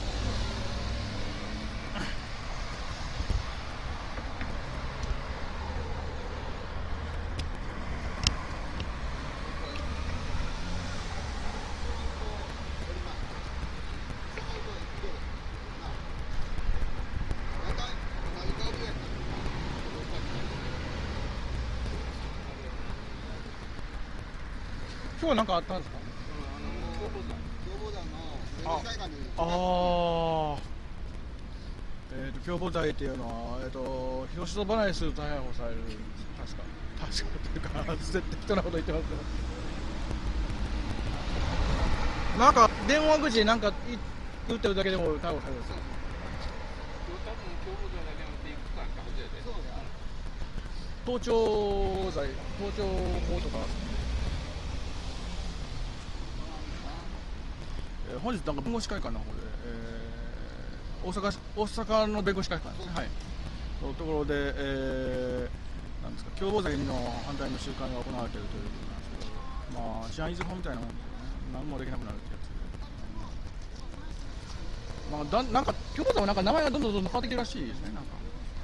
Speaker 2: 今日は何かあったんですか？ああ、えっと共謀罪っていうのは、えっと人質離れすると逮捕される、確か確かというか絶対適当なこと言ってますけど、なんか電話口でなんか言ってるだけでも逮捕されるんですよ。盗聴罪、盗聴法とか。えー、本日なんか弁護士会館の方で、えー、大阪大阪の弁護士会館ですね、はい、のところで、えー、なんですか共謀罪の反対の集会が行われているということなんですけど、まあ治安維持法みたいなもんですよね、何もできなくなるってやつで、まあ、だなんか共謀罪もなんか名前がどんどんどんどん変わってきてるらしいですね、なんか。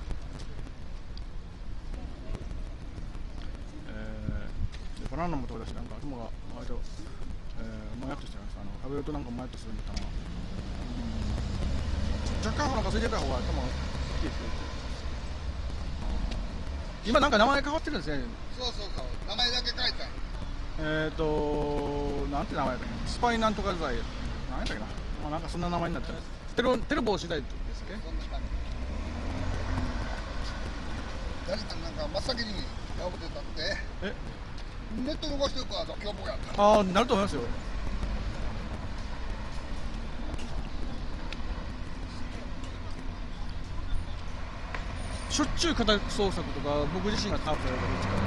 Speaker 2: えー、でバナナも取り出してなんか頭が割と。えー、もやっとしてます。あの食べるとなんかもやっとするんで、頭が若干お腹空いてた方が頭がいいですよ。今なんか名前変わってるんですね。
Speaker 3: そうそうそう、名前だけ書いた。
Speaker 2: えっ、ー、となんて名前だっけ、スパイなんとか剤、何やったっけな、まあ、なんかそんな名前になってる。テロテロ防止剤ですっけ。
Speaker 3: 誰かなんか真っ先に倒れてたって。え？ネット動かしてるから共謀やった。
Speaker 2: ああ、なると思いますよ。しょっちゅう家宅捜索とか僕自身がタープされたりしたんです。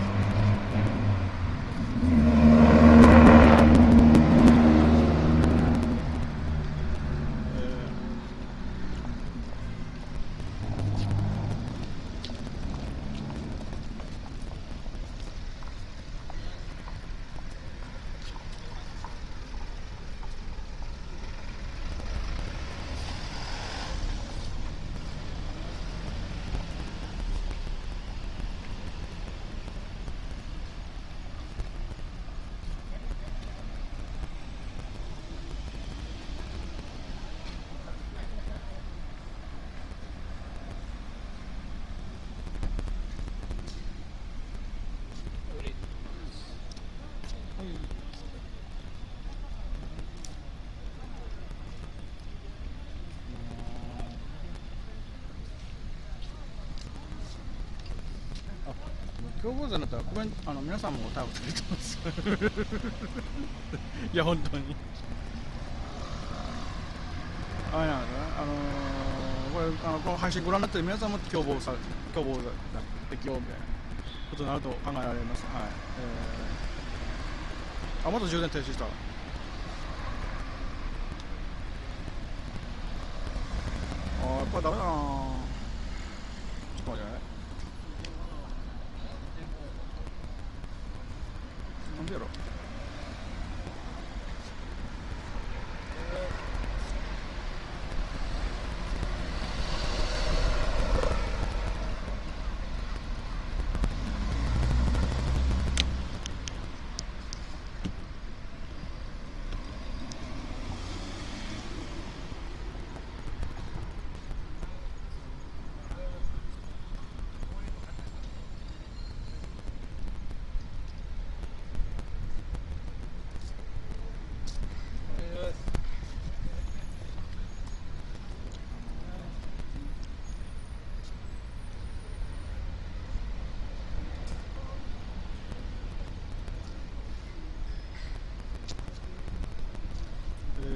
Speaker 2: 共謀罪だったらコメント、あの皆さんも逮捕されてますいや本当にあれなんですね、あのー、これあのこの配信ご覧になっている皆さんも共謀さ共謀罪適用みたいなことになると考えられます。はい、えー、あ、また充電停止した。あー、やっぱダメだな。ちょっと待ってね。なんでやろ。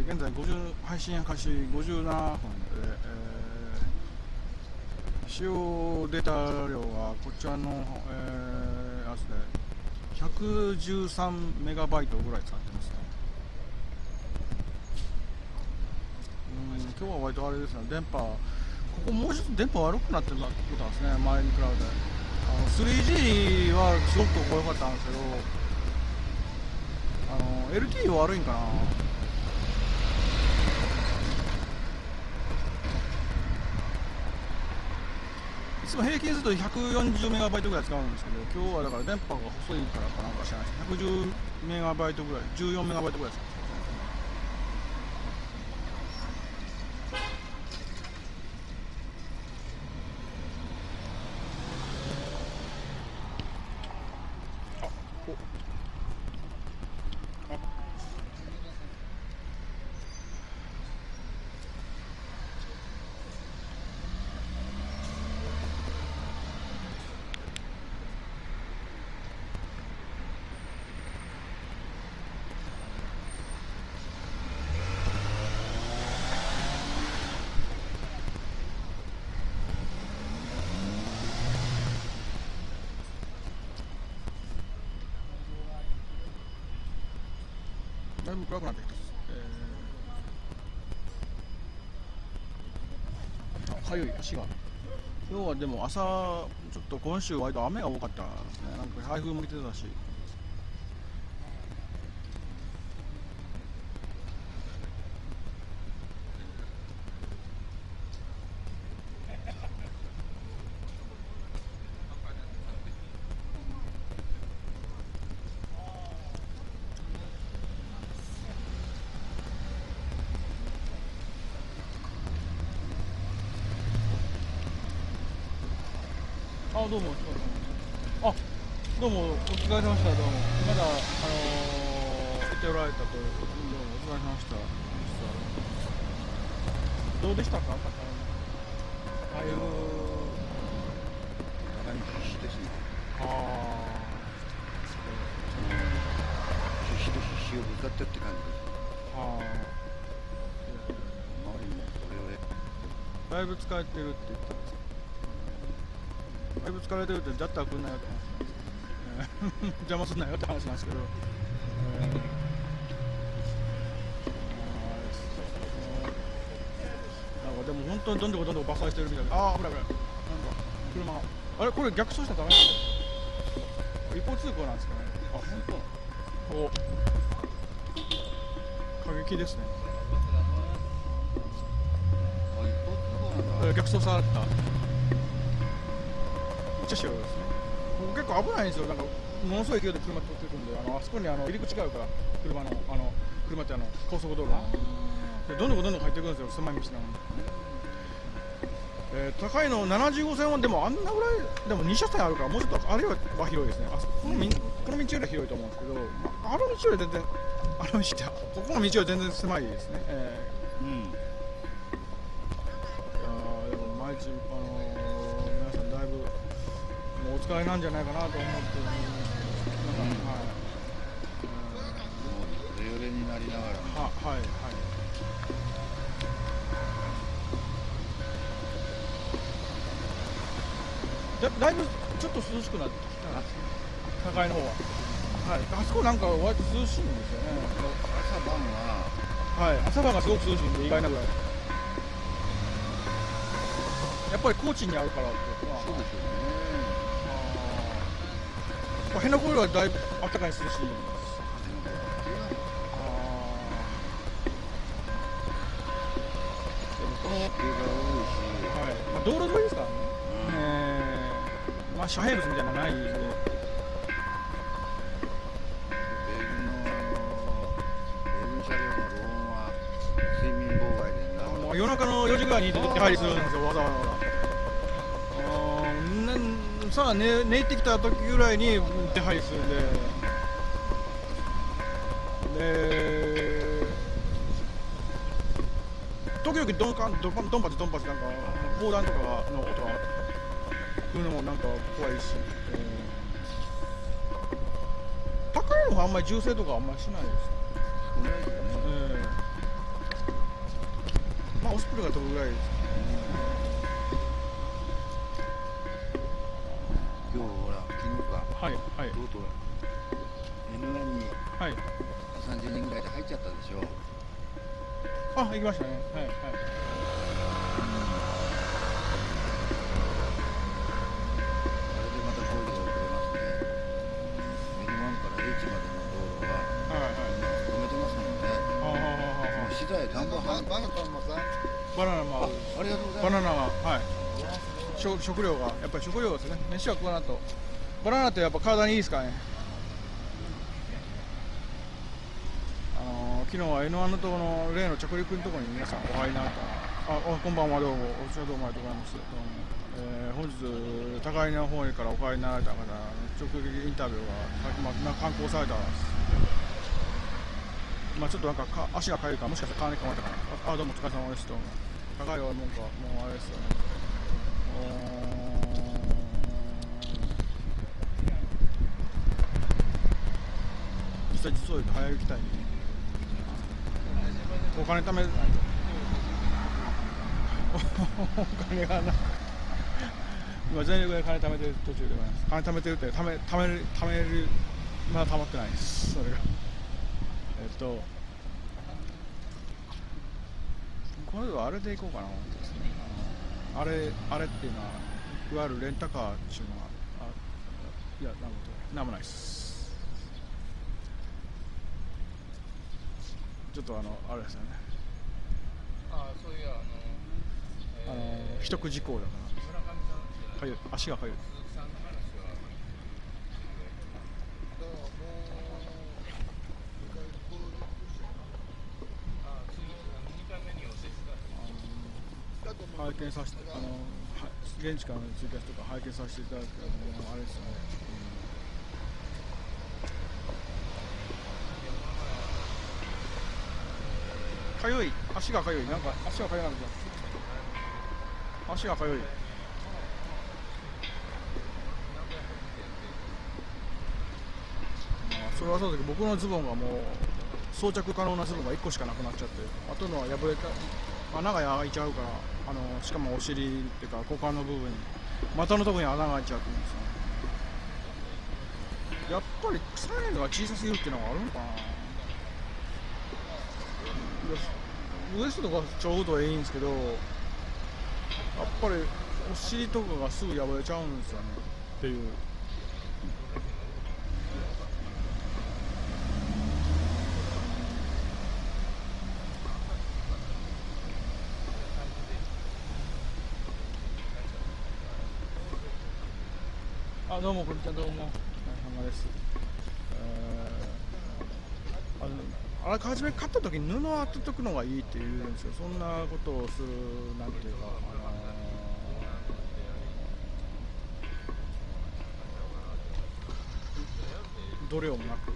Speaker 2: 現在ごじゅう配信開始ごじゅうななふんで、えー、使用データ量はこちらの、えー、やつでひゃくじゅうさんメガバイトぐらい使ってますね。うん、今日は割とあれですね、電波、ここもうちょっと電波悪くなってることなんですね、前に比べて。あの スリージー はすごく良かったんですけど、あの エルティー 悪いんかな。いつも平均するとひゃくよんじゅうメガバイトぐらい使うんですけど、今日はだから電波が細いからかなんか知らないです。ひゃくじゅうメガバイトぐらい、じゅうよんメガバイトぐらいです。だいぶ暗くなってきた。えー、あ、かゆい足が。今日はでも朝ちょっと今週割と雨が多かったですね。なんか台風も来てたし。あ、どうも。あ、どうも、お疲れ様でした。どうも。まだ、あのー、いておられたということで、どうもお疲れ様でした。どうでしたか、台風。
Speaker 3: なかなか必死ですね。
Speaker 2: ああ。
Speaker 3: 必死と必死をぶつかってって感じです。
Speaker 2: ああ。
Speaker 3: 周りもこれをや
Speaker 2: だいぶ疲れてるって言ったんですか。だいぶ疲れてるって、だったら来んなよって話なんですけど、邪魔すんなよって話なんですけど、えー、なんかでも本当にどんどんどんどん爆破してるみたいで、ああ、危ない危ない、なんか車が、あれ、これ逆走したらダメなんですか、一方通行なんですかね、あ、本当、お過激ですね、
Speaker 3: あ、一方通行なんだ。
Speaker 2: 逆走された。めっちゃ白いですね。ここ結構危ないんですよ。なんかものすごい勢いで車通ってくるんで、あのあそこにあの入り口があるから、車のあの車ってあの高速道路でどんどんどんどん入ってくるんですよ。狭い道なのに。えー、高いのななじゅうごせんはでもあんなぐらいでもに車線あるからもうちょっとあれは広いですね。あそこのみこの道よりは広いと思うんですけど、まあ、あの道より全然あの道ってここの道より全然狭いですね。えー、うん。いやでも毎日あのー、皆さんだいぶもうお疲れなんじゃないかなと思ってるんですけど、なんか、うん、はい、
Speaker 3: うん、もうヨレヨレになりながらも、
Speaker 2: は、はいはい。だ, だいぶちょっと涼しくなってきたんですよ、高いの方は。はい、あそこなんか割と涼しいんですよね。
Speaker 3: 朝晩は、
Speaker 2: はい、朝晩がすごく涼しいんで意外なぐらい。やっぱり高知にあるからっていうのは。
Speaker 3: そうですよね。
Speaker 2: 辺野古よりはだいぶ暖かい涼しい。
Speaker 3: 湿気が多いし、
Speaker 2: はい、まあ、道路沿いですからね、うん、えー、まあ遮蔽物みたいなのないんで、レールのレール車両のローンは睡眠妨害でな、もう夜中のよじぐらいに出入りするんですよ、わざわざ。さあ、ね、寝てきた時ぐらいに出入りするんで、で時々ドンカンドンパチドンパチドンパチなんか砲弾とかの音が来るのもなんか怖いし、えー、高いのはあんまり銃声とかあんまりしないです。
Speaker 3: 少ないですよね。
Speaker 2: えーまあオスプレイが飛ぶぐらいです。
Speaker 3: 今日ほら昨日か
Speaker 2: はいはい
Speaker 3: とうとう エヌワン に
Speaker 2: はい。
Speaker 3: さんじゅうにんぐらいで入っちゃったでしょ。
Speaker 2: あ、行きましたね。はいはい。
Speaker 3: あれでまた工事が遅れますね。エヌワン から H までの道路は
Speaker 2: はいはい。
Speaker 3: 今止めてますもんね。
Speaker 2: ああああああ。
Speaker 3: もう資材田んぼは
Speaker 4: バナナ買いません？
Speaker 2: バナナもある。
Speaker 3: ありがとうございます。
Speaker 2: バナナははい。食食料がやっぱり食料ですね。飯は食わないと。バナナってやっぱ体にいいですからね。あのー、昨日は エヌワン のところの例の着陸のところに皆さんお入りになった。あ、おこんばんはどうも。お茶どうもありがとうございます。どうも。えー、本日高井の方からお帰りになられた方、直撃インタビューがまあ観光された。まあちょっとなんかか足がかゆいからもしかしたら体にかまったかな。あ、どうもお疲れ様です。どうも。高井はなんかもうあれですよね。実際実を言うと早行きたいんでお金貯めるお金がな今全力で金貯めてる途中でございます。金貯めてるって貯め貯める貯めるまだ貯まってないです。それがえっと今度はあれで行こうかなと思ってですね。あれあれっていうのはいわゆるレンタカーっていうのはあいやなんかなんもないです。ちょっとあのあれですよね。
Speaker 5: ああそういやあの、
Speaker 2: あの
Speaker 5: えー、
Speaker 2: 秘匿事項だからかゆい足がかゆい。
Speaker 5: 鈴木さんの話はあ次あのにかいめにお手伝い
Speaker 2: 拝見させてあの現地からのツイキャスとか拝見させていただくけどもあれですよね。かゆい足がかゆいなんか足がかゆいなくて足がかゆい。それはそうだけど僕のズボンがもう装着可能なズボンがいっこしかなくなっちゃってあとのは破れた穴が開いちゃうからあのしかもお尻っていうか股間の部分に股のところに穴が開いちゃうっていうんですよね。やっぱりサイズが小さすぎるっていうのがあるのかな。ウエストとかちょうどいいんですけどやっぱりお尻とかがすぐ破れちゃうんですよねっていう。あ、どうもこんにちはどうもお疲れ様です。えー、あのあらかじめ買った時に布を当てとくのがいいって言うんですよ。そんなことをするなんていうか、あのー、度量もなくて、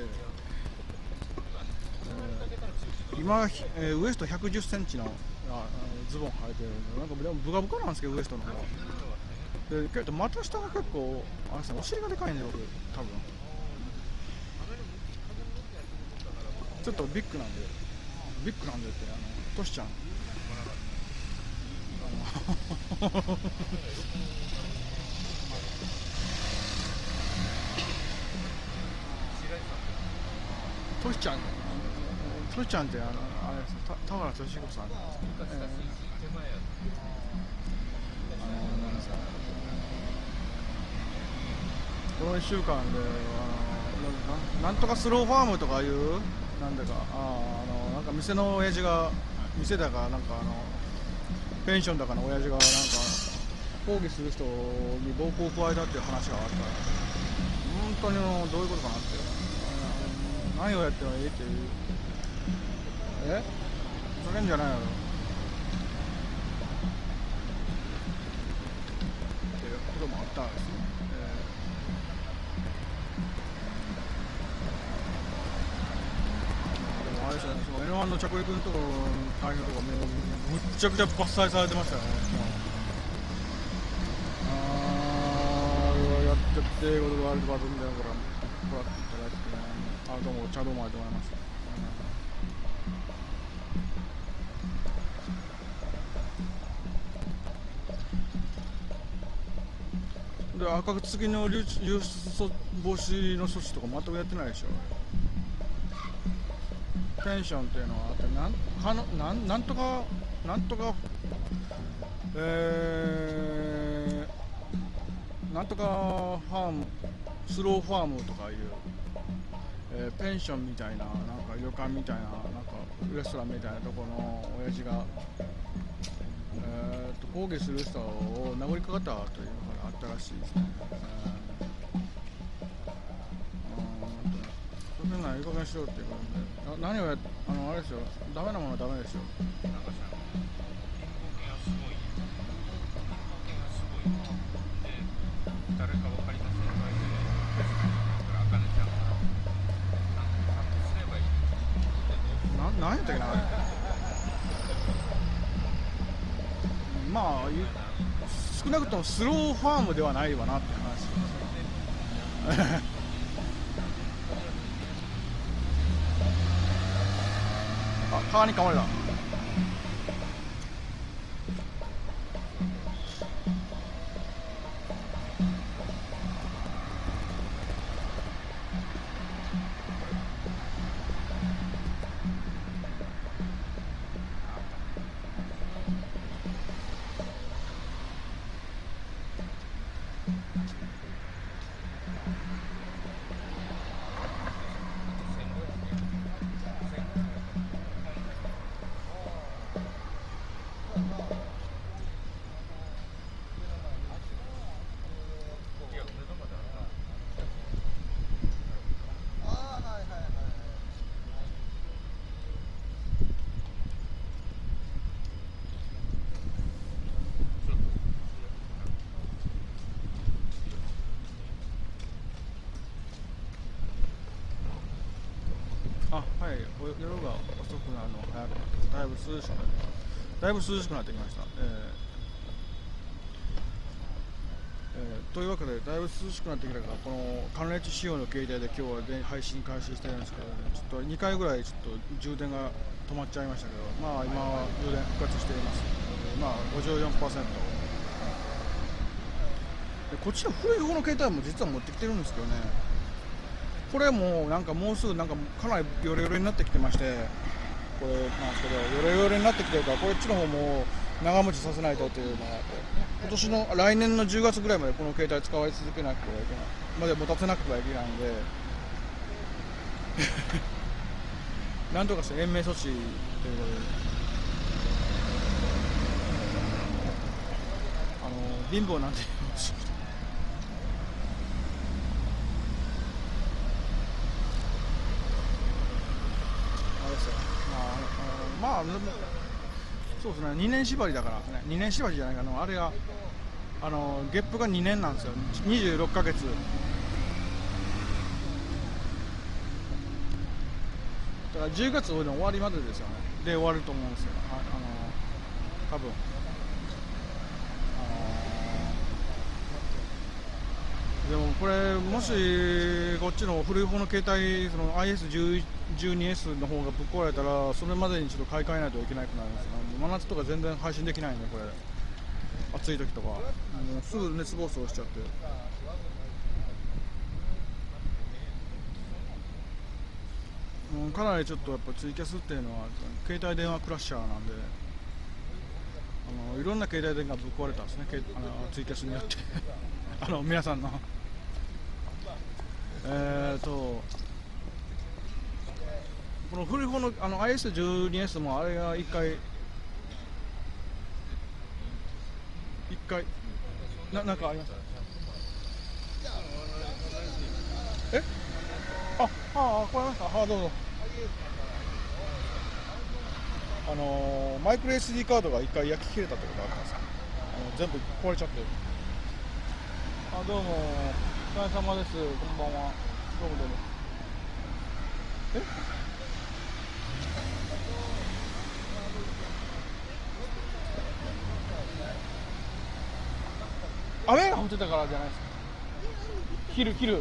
Speaker 2: えー、今、えー、ウエストひゃくじゅっセンチのあズボン履いてるんでなんかでもブカブカなんですけどウエストの方は。でけど股下が結構あれですねお尻がでかいんで僕多分ちょっとビッグなんでビッグなんでってあのトシちゃんトシちゃんトシちゃんってあのあれですね田原俊彦さん、えーこのいっしゅうかんであの な, なんとかスローファームとかいうなんだか あ, あのなんか店の親父が店だかなんかあのペンションだかの親父がなんか抗議する人に暴行を加えたっていう話があったら本当にどういうことかなって何をやってもいいっていうえふざけんじゃないやろっていうこともあったんですよ。エヌワン の着陸のところの大変とかもうむっちゃくちゃ伐採されてましたよね。あーやってっていうことがあるとバズみたいなからこらっていただいてあどうもお茶どうもありがとうございます。 で赤次の流流出防止の措置とか全くやってないでしょ。ペンションっていうのはあってなんはのなんなんとかなんとかえー、なんとかファームスローファームとかいう、えー、ペンションみたいななんか旅館みたいななんかレストランみたいなところの親父が、えー、と抗議する人を殴りかかったというのがあったらしいですね。それならいい加減しようっていうことで、な何をやっあのあれですよ、ダメなものはダメですよ。
Speaker 5: なんかさ、貧乏犬はすごい、貧乏犬はすごいで、誰か分かりませんかってだからあかねちゃんがなんか散歩すればいいってどう
Speaker 2: な何やったっけなあれ。まあ少なくともスローファームではないわなっていう話。あ、川に噛まれた。あ、はい、夜が遅くなるのが早くなってだいぶ涼しくなってだいぶ涼しくなってきました、えーえー、というわけでだいぶ涼しくなってきたからこの寒冷地仕様の携帯で今日はで配信開始してるんですけど、ね、ちょっとにかいぐらいちょっと充電が止まっちゃいましたけど、まあ今は充電復活しています、えー、まあ ごじゅうよんパーセント でこっちの古い方の携帯も実は持ってきてるんですけどね、これもなんかもうすぐなんかかなりヨレヨレになってきてまして、これなんですけどヨレヨレになってきてるからこっちの方も長持ちさせないとというのがあって、今年の来年のじゅうがつぐらいまでこの携帯使われ続けなくてはいけないまで持たせなくてはいけないんでなんとかして延命措置ということで、あの貧乏なんてまあ、そうですね、にねん縛りだからね、にねん縛りじゃないかな、あれが、あのゲップがにねんなんですよ、にじゅうろっかげつ。だからじゅうがつの終わりまでですよね、で終わると思うんですよ、ああの多分あのでもこれ、もしこっちの古い方の携帯、その アイエスじゅうにエス の方がぶっ壊れたら、それまでにちょっと買い替えないといけなくなるんですよ、真夏とか全然配信できないんで、これ、暑い時とか、もうすぐ熱暴走しちゃって。うん、かなりちょっとやっぱツイキャスっていうのは携帯電話クラッシャーなんで、あのいろんな携帯電話がぶっ壊れたんですね、あのツイキャスによってあの皆さんのえーとこの古い方の、あの アイエスじゅうにエス もあれがいっかいいっかいな、なんかありましたえあ、ああ、来られました。あ、どうぞ。あのー、マイクロ エスディー カードが一回焼き切れたってことがあったんですよ。あの全部壊れちゃって。あ、どうも。お疲れ様です。こんばんは。どうもどうも。え？雨が降ってたからじゃないですか。昼昼。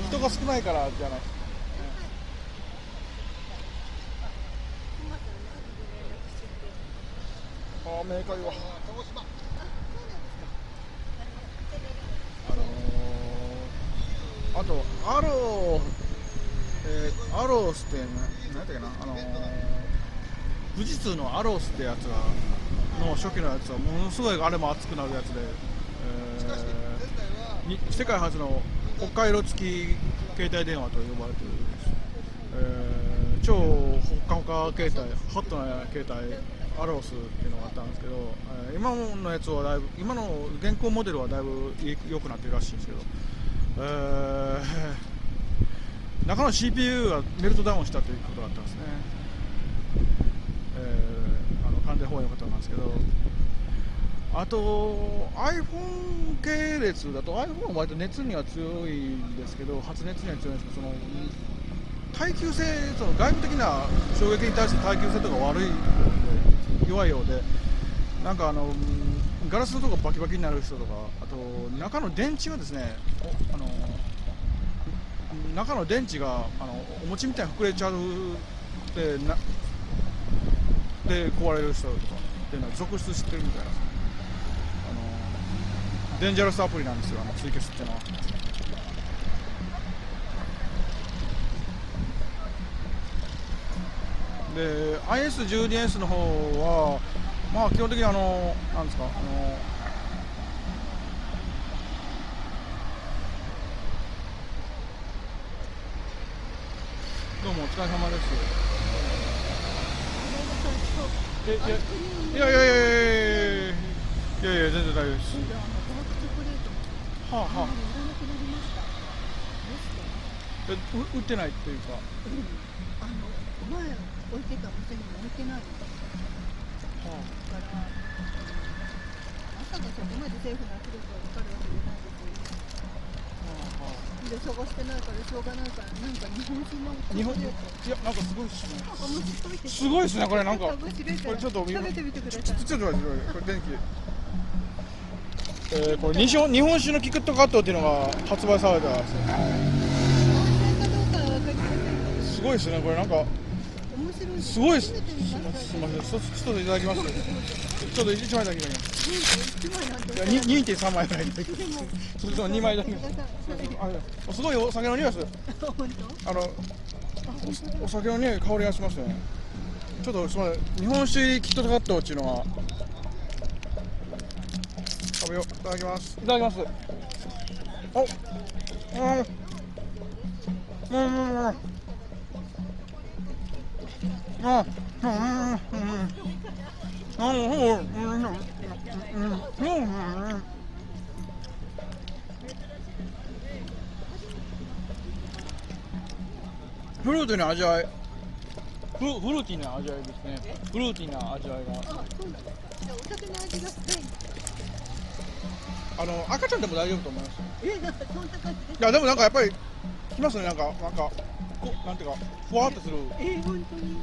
Speaker 2: 人が少ないからじゃない。ああ、メーカーは。あのー、あとアロー、えー、アロースって何やったっけな、あのー、富士通のアロースってやつがの初期のやつはものすごいあれも熱くなるやつで、えー、に世界初の北海道付き携帯電話と呼ばれている、えー、超ほっかほか携帯、ホットな携帯アロースっていうのがあったんですけど、えー、今のやつはだいぶ、今の現行モデルはだいぶ良くなってるらしいんですけど、えー、中の シーピーユー がメルトダウンしたということだったんですね。えー、あの完全放映のことなんですけど、あと iPhone 系列だと iPhone は割と熱には強いんですけど、発熱には強いんですけど、その耐久性、その外部的な衝撃に対して耐久性とか悪いようで、弱いようで、なんかあのガラスのとこバキバキになる人とか、あと中の電池がですね、あの中の電池があのお餅みたいに膨れちゃうでなで壊れる人とかっていうのは続出してるみたいな、あのデンジャラスアプリなんですよ、あのツイキャスっていうのは。で アイエスじゅうにエス の方はまあ基本的にあのなんですか、あのどうもお疲れ様です。いやいやいやいやいやいやいやいや全然大丈夫です。はあはあ。え、う売ってないっていうか。
Speaker 6: あの前置いてた店にも置いてない。はあ。だからまさかそこまで政府の圧力がかかるわけじゃないですよね。で探してないからしょうがないから、なんか日本酒の
Speaker 2: 日本いやなんかすごいっすね。
Speaker 6: 面白いです。
Speaker 2: すごいっすねこれなんか。こ
Speaker 6: れ
Speaker 2: ちょっと
Speaker 6: 食べてみてください。
Speaker 2: ちょっとちょっと待ってこれ電気。えー、これ日本日本酒のキットカットっていうのが発売されたんですよ。すごいっすねこれなんか。すごいっす。すみません。ちょっといただきます。ちょっと一枚だけいただきます。にてんさんまいだけ。ちょっとにまいだけ。すごいお酒の匂いです。あのお酒の匂い香りがしますね。ちょっとすみません。日本酒入りキットカットっていうのは食べよう。いただきます。いただきます。お、うん、うん、うん。あ、うん、うん、うん、うん、フルーティーな味わい。フル、フルーティーな味わいですね。フルーティーな味わいが。
Speaker 6: あ、そうなんだ。じゃあお酒の味が深い。
Speaker 2: あの赤ちゃんでも大丈夫と思います。
Speaker 6: え、なんかそんな感じです。
Speaker 2: いやでもなんかやっぱりきますね。なんかなんかこなんていうかふわっとする。
Speaker 6: えー、本当に。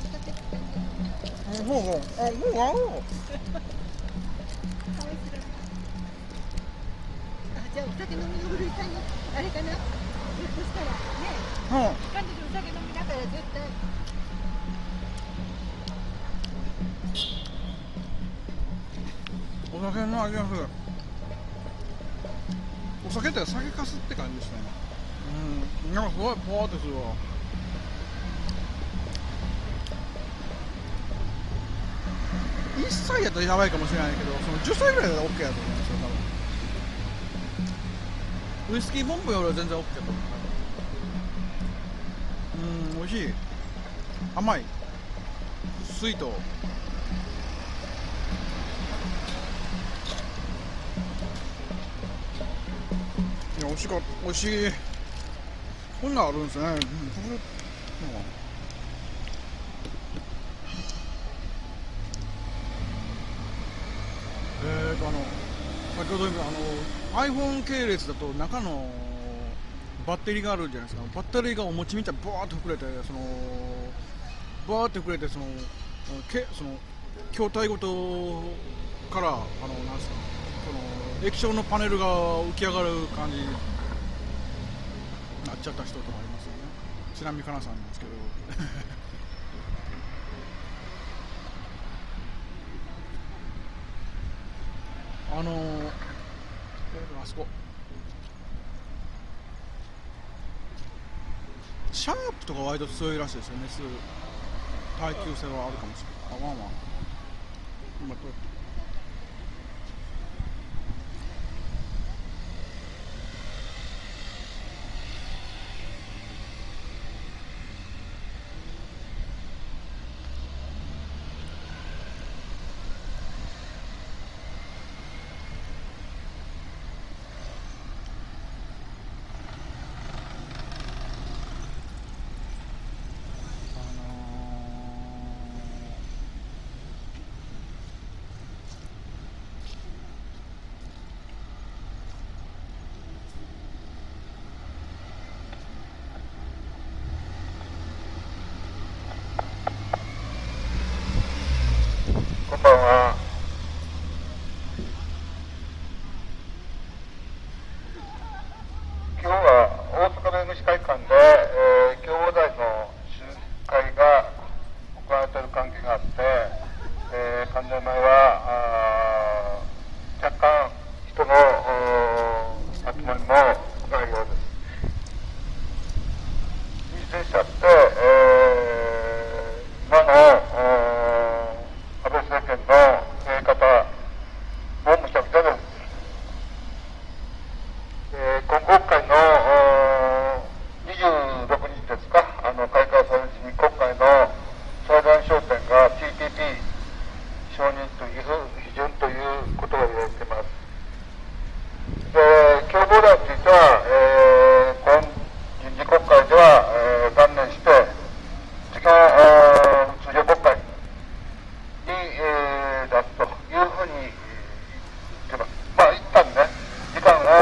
Speaker 2: ほうほう、あ、もうあの。
Speaker 6: じゃあお酒飲みの古いさんにあれかな。ひょっとしたらね。うん。彼女お酒飲みだから絶対。
Speaker 2: お酒の味がする。お酒って酒かすって感じですね。うん、なんかすごいポワーってするわ。いっさいやったらやばいかもしれないけど、そのじゅっさいぐらいだったら OK だと思うんですよ、多分。ウイスキーボンボよりは全然 OK だと思う。うん、美味しい。甘い。スイート。いや、美味しかった。美味しい。こんなんあるんですね。うん、えーとあの先ほど言ったあの iPhone 系列だと中のバッテリーがあるじゃないですか。バッテリーがお餅みたいにバーッと膨れて、そのバーッと膨れて、そのけその筐体ごとからあのなんですか、その液晶のパネルが浮き上がる感じになっちゃった人とかいますよね。ちなみにかなさんなんですけどあのー、えー、あそこシャープとか割と強いらしいですよね。耐久性はあるかもしれない。あ、まあまあ今と
Speaker 7: こんばんは。今日は大阪弁護士会館で、えー、共同大の集会が行われている関係があって、えー、館内前は若干人の集まりも少ないようです。いずれにしたって、えー、今の安倍政権のやり方もむちゃくちゃです。えー、今国会のにじゅうろくにちですか、あの開会される市民国会の最大焦点が ティーピーピー 承認という批准ということが言われています。で、共謀団については、えー、今臨時国会では、えー、断念して、次の通常国会に、えー、出すというふうに言ってます。まあ、一旦ね、時間を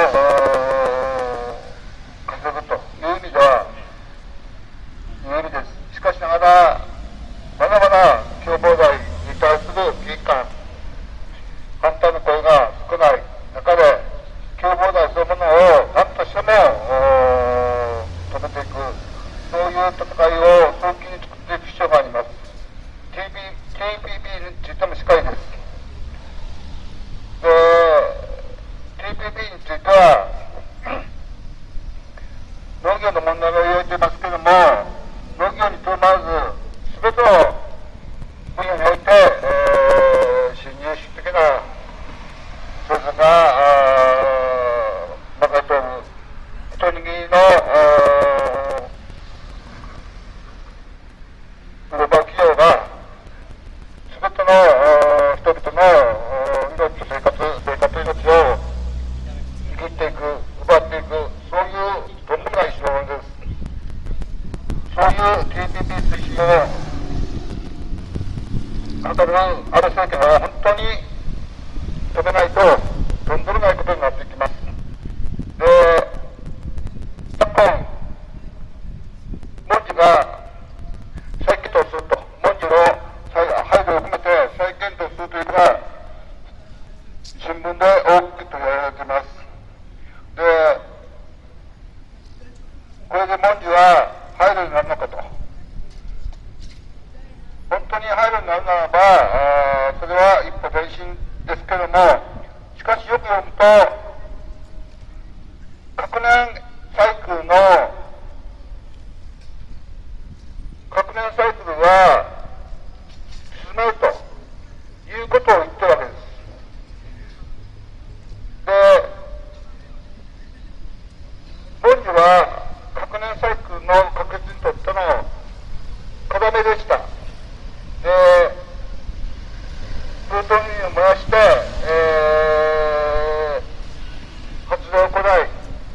Speaker 7: 稼ぐという意味では、いう意味です。しかしながら、まだまだ共謀罪に対する危機感、反対の声が少ない中で、共謀罪そのものを何としても止めていく、そういう戦いを早期に作っていく必要があります。ティーピーピー についてもしっかりです。で、ティーピーピー については、農業の問題が言われていますけれども、農業にとどまらず、すべての分野において、えー、新入主的な政策がまかれておる、一握りのグローバル企業が、すべての人々の命と生活、生活命を握っていく、奪っていく、そういうとんでもない手法です。そういう ティーピーピー 推進を語る安倍政権は本当に止めないととんでもないことになってきます。で、昨今、文字が再検討すると、文字の配慮を含めて再検討するというのが、新聞で大きく取り上げられています。で、これで文字は配慮になるのかと。本当に配慮になるならば、あそれは一歩前進ですけれども、しかしよく読むと、核燃サイクルの、核燃サイクルは進めるということを言ってるわけです。で、文字は核燃サイクルの確立にとっての要でした。で、プルトニウムを燃やして、えー、発電を行い、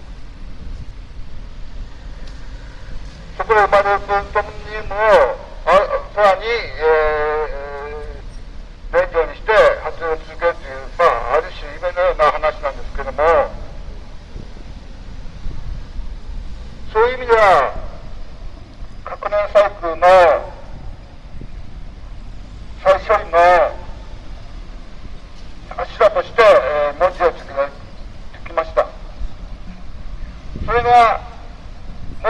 Speaker 7: そこで生まれるプルトニウムをさらに、えー、燃料にして発電を続けるという、まあ、ある種夢のような話なんですけども、そういう意味では、核燃サイクルの再処理の柱として、えー、文字を作られてきました。それが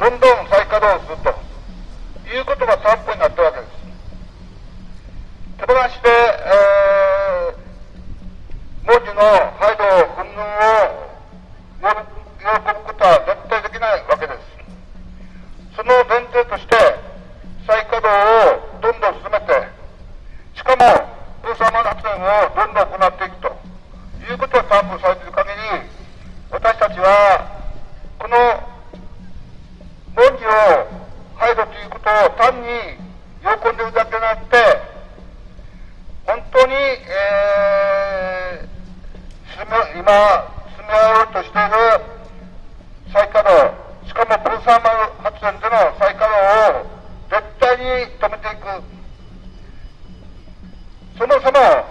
Speaker 7: どんどん再稼働するということが担保になったわけです。手放しで、えー、文字の配慮云々を喜ぶことは絶対できないわけです。その前提として再稼働をどんどん進めて、しかもプーサーマン発電をどんどん行っていくということが担保されている限り、私たちはこの文字を配慮ということを単に喜んでいるだけでなくて、本当に、えー、進め今進めようとしている再稼働、しかもプーサーマン発電での再稼働を絶対に止めていく。そもそも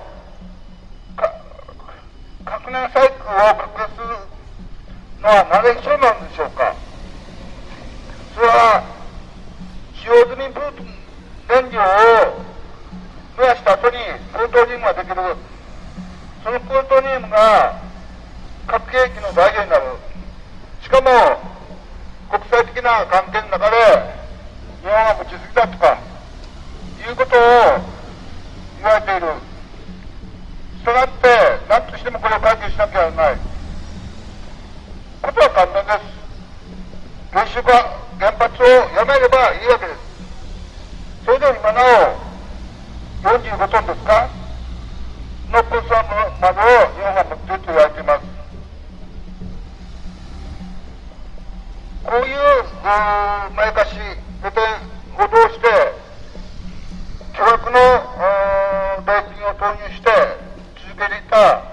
Speaker 7: 核燃サイクルを確立するのはなぜ必要なんでしょうか。それは使用済みプル燃料を燃やした後にプルトニウムができる。そのプルトニウムが核兵器の材料になる。しかも国際的な関係の中で日本は持ちすぎだとかいうことを言われている。したがって何としてもこれを解決しなきゃならない。ことは簡単です。原子力原発をやめればいいわけです。それでも今なおよんじゅうごトンですかのプーサーマンを日本が持っていると言われています。こういうまやかし拠点を通して巨額の代金を投入して続けていた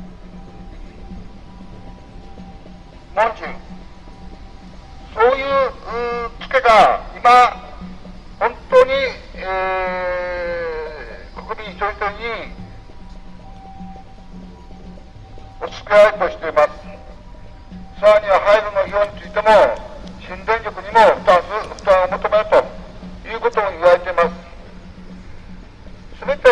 Speaker 7: 文人、そういうツケが今本当に、えー、国民一人一人に押し付けられるとしています。さらには廃炉の費用についても新電力にも負担する負担を求めるということも言われています。すべて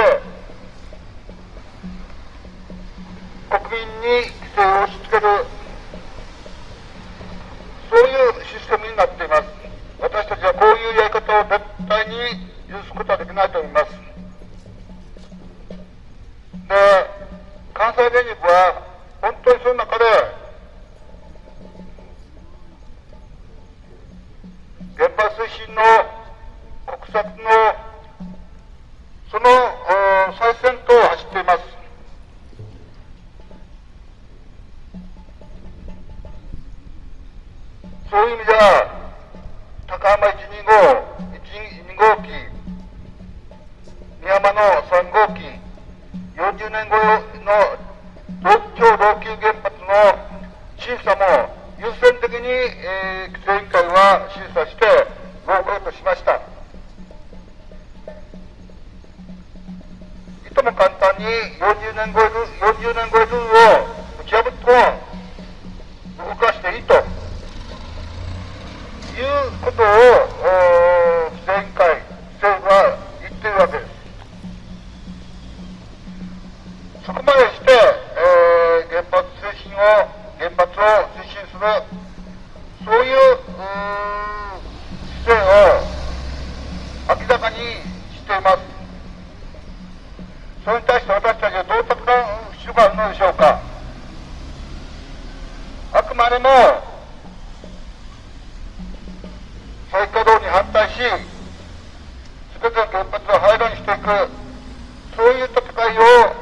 Speaker 7: 国民に規制を押し付ける、そういうシステムになっています。私たちはこういうやり方を絶対に許すことはできないと思います。で、関西電力は本当にその中で原発推進の国策のその最先頭を走っています。そういう意味では高浜いちにご、いちにごうき、美山のさんごうき、よんじゅうねんごの超老朽原発の審査も優先的に、えー、規制委員会は審査して合格としました。いとも簡単によんじゅうねんごルールを打ち破っても動かしていいということを規制委員会、政府は言っているわけです。そこまでして、えー、原発推進を、原発を推進する、そういう姿勢を明らかにしています。それに対して私たちはどう戦う必要があるのでしょうか。あくまでも再稼働に反対し、すべての原発を廃炉にしていく、そういう戦いを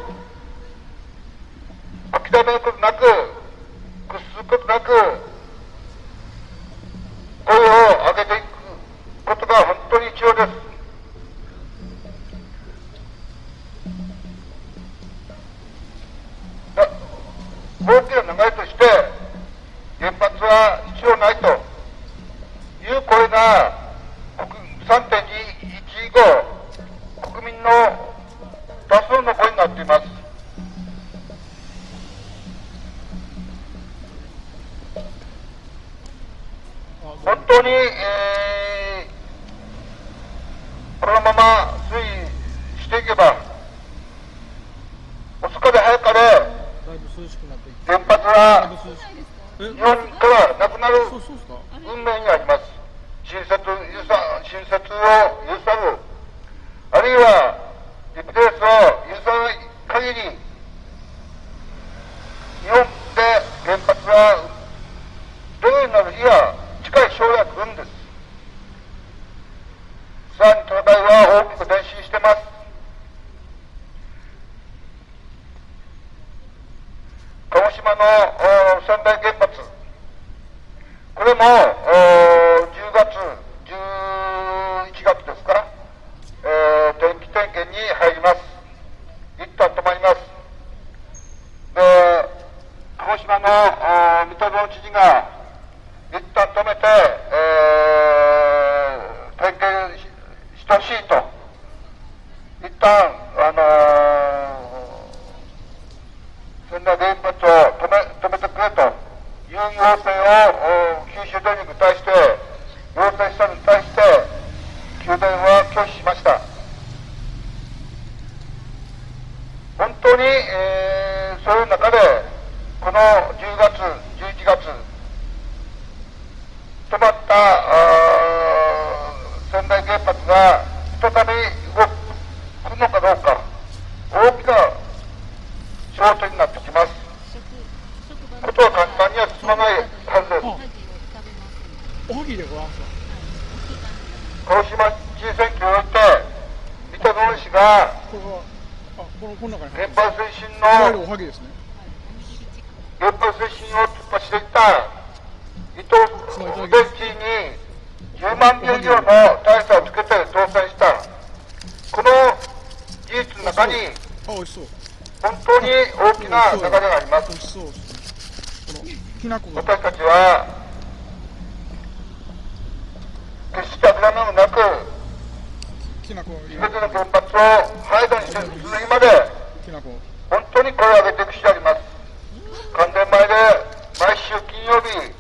Speaker 7: 諦めることなく、屈することなく、声を上げていくことが本当に必要です。大きな流れとして、原発は必要ないという声が さんてんいちご 国民の多数の声になっています。本当に、えー、このまま推移していけば、遅かれ早かれ原発は日本からなくなる運命にあります。 新設ゆさ新設を許さず、あるいはリプレースを許さない限り、日本で原発はゼロになる日が近い将来来るんです。さらに東大は大きく前進しています。鹿児島の川内原発、これもじゅうがつ、じゅういちがつですか、えー、定期点検に入ります。一旦止まります。で、鹿児島の水戸の知事が一旦止めて、えー、点検ししてほしいと、一旦、あのー、仙台原発を止め止めてくれという要請を九州電力に対して要請したのに対して九電は拒否しました。本当に、えー、そういう中でこのじゅうがつ、じゅういちがつ止まった仙台原発が再び動くのかどうか、大きな焦点になってきます。ことは簡単には進まないはずです。
Speaker 2: おはぎでございます。
Speaker 7: 鹿児島知事選挙において、三田園氏が
Speaker 2: これは、あ、このこの中に
Speaker 7: 原発推進
Speaker 2: いわゆるお
Speaker 7: の
Speaker 2: はぎですね。
Speaker 7: 原発推進を突破していった伊藤前知事にじゅうまんひょう以上の大差をつけて当選した、この事実の中に
Speaker 2: あ、美味しそう。
Speaker 7: 本当に大きな流れがあります。
Speaker 2: 美味しそうですね。このきな粉が
Speaker 7: 私たちは決して諦めもなく、
Speaker 2: きな粉
Speaker 7: すべての原発を廃炉にする日まで
Speaker 2: きな粉
Speaker 7: 本当に声を上げていく必要があります。関連前で毎週金曜日、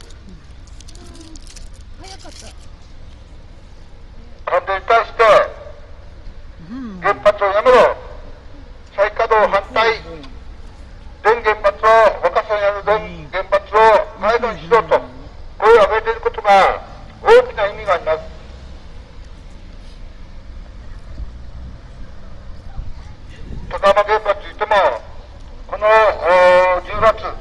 Speaker 7: 関連に対して原発をやめろ、再稼働反対、全原発を若狭にある全原発を廃炉にしろと声を上げていることが大きな意味があります。高浜原発にいてもこのじゅうがつ、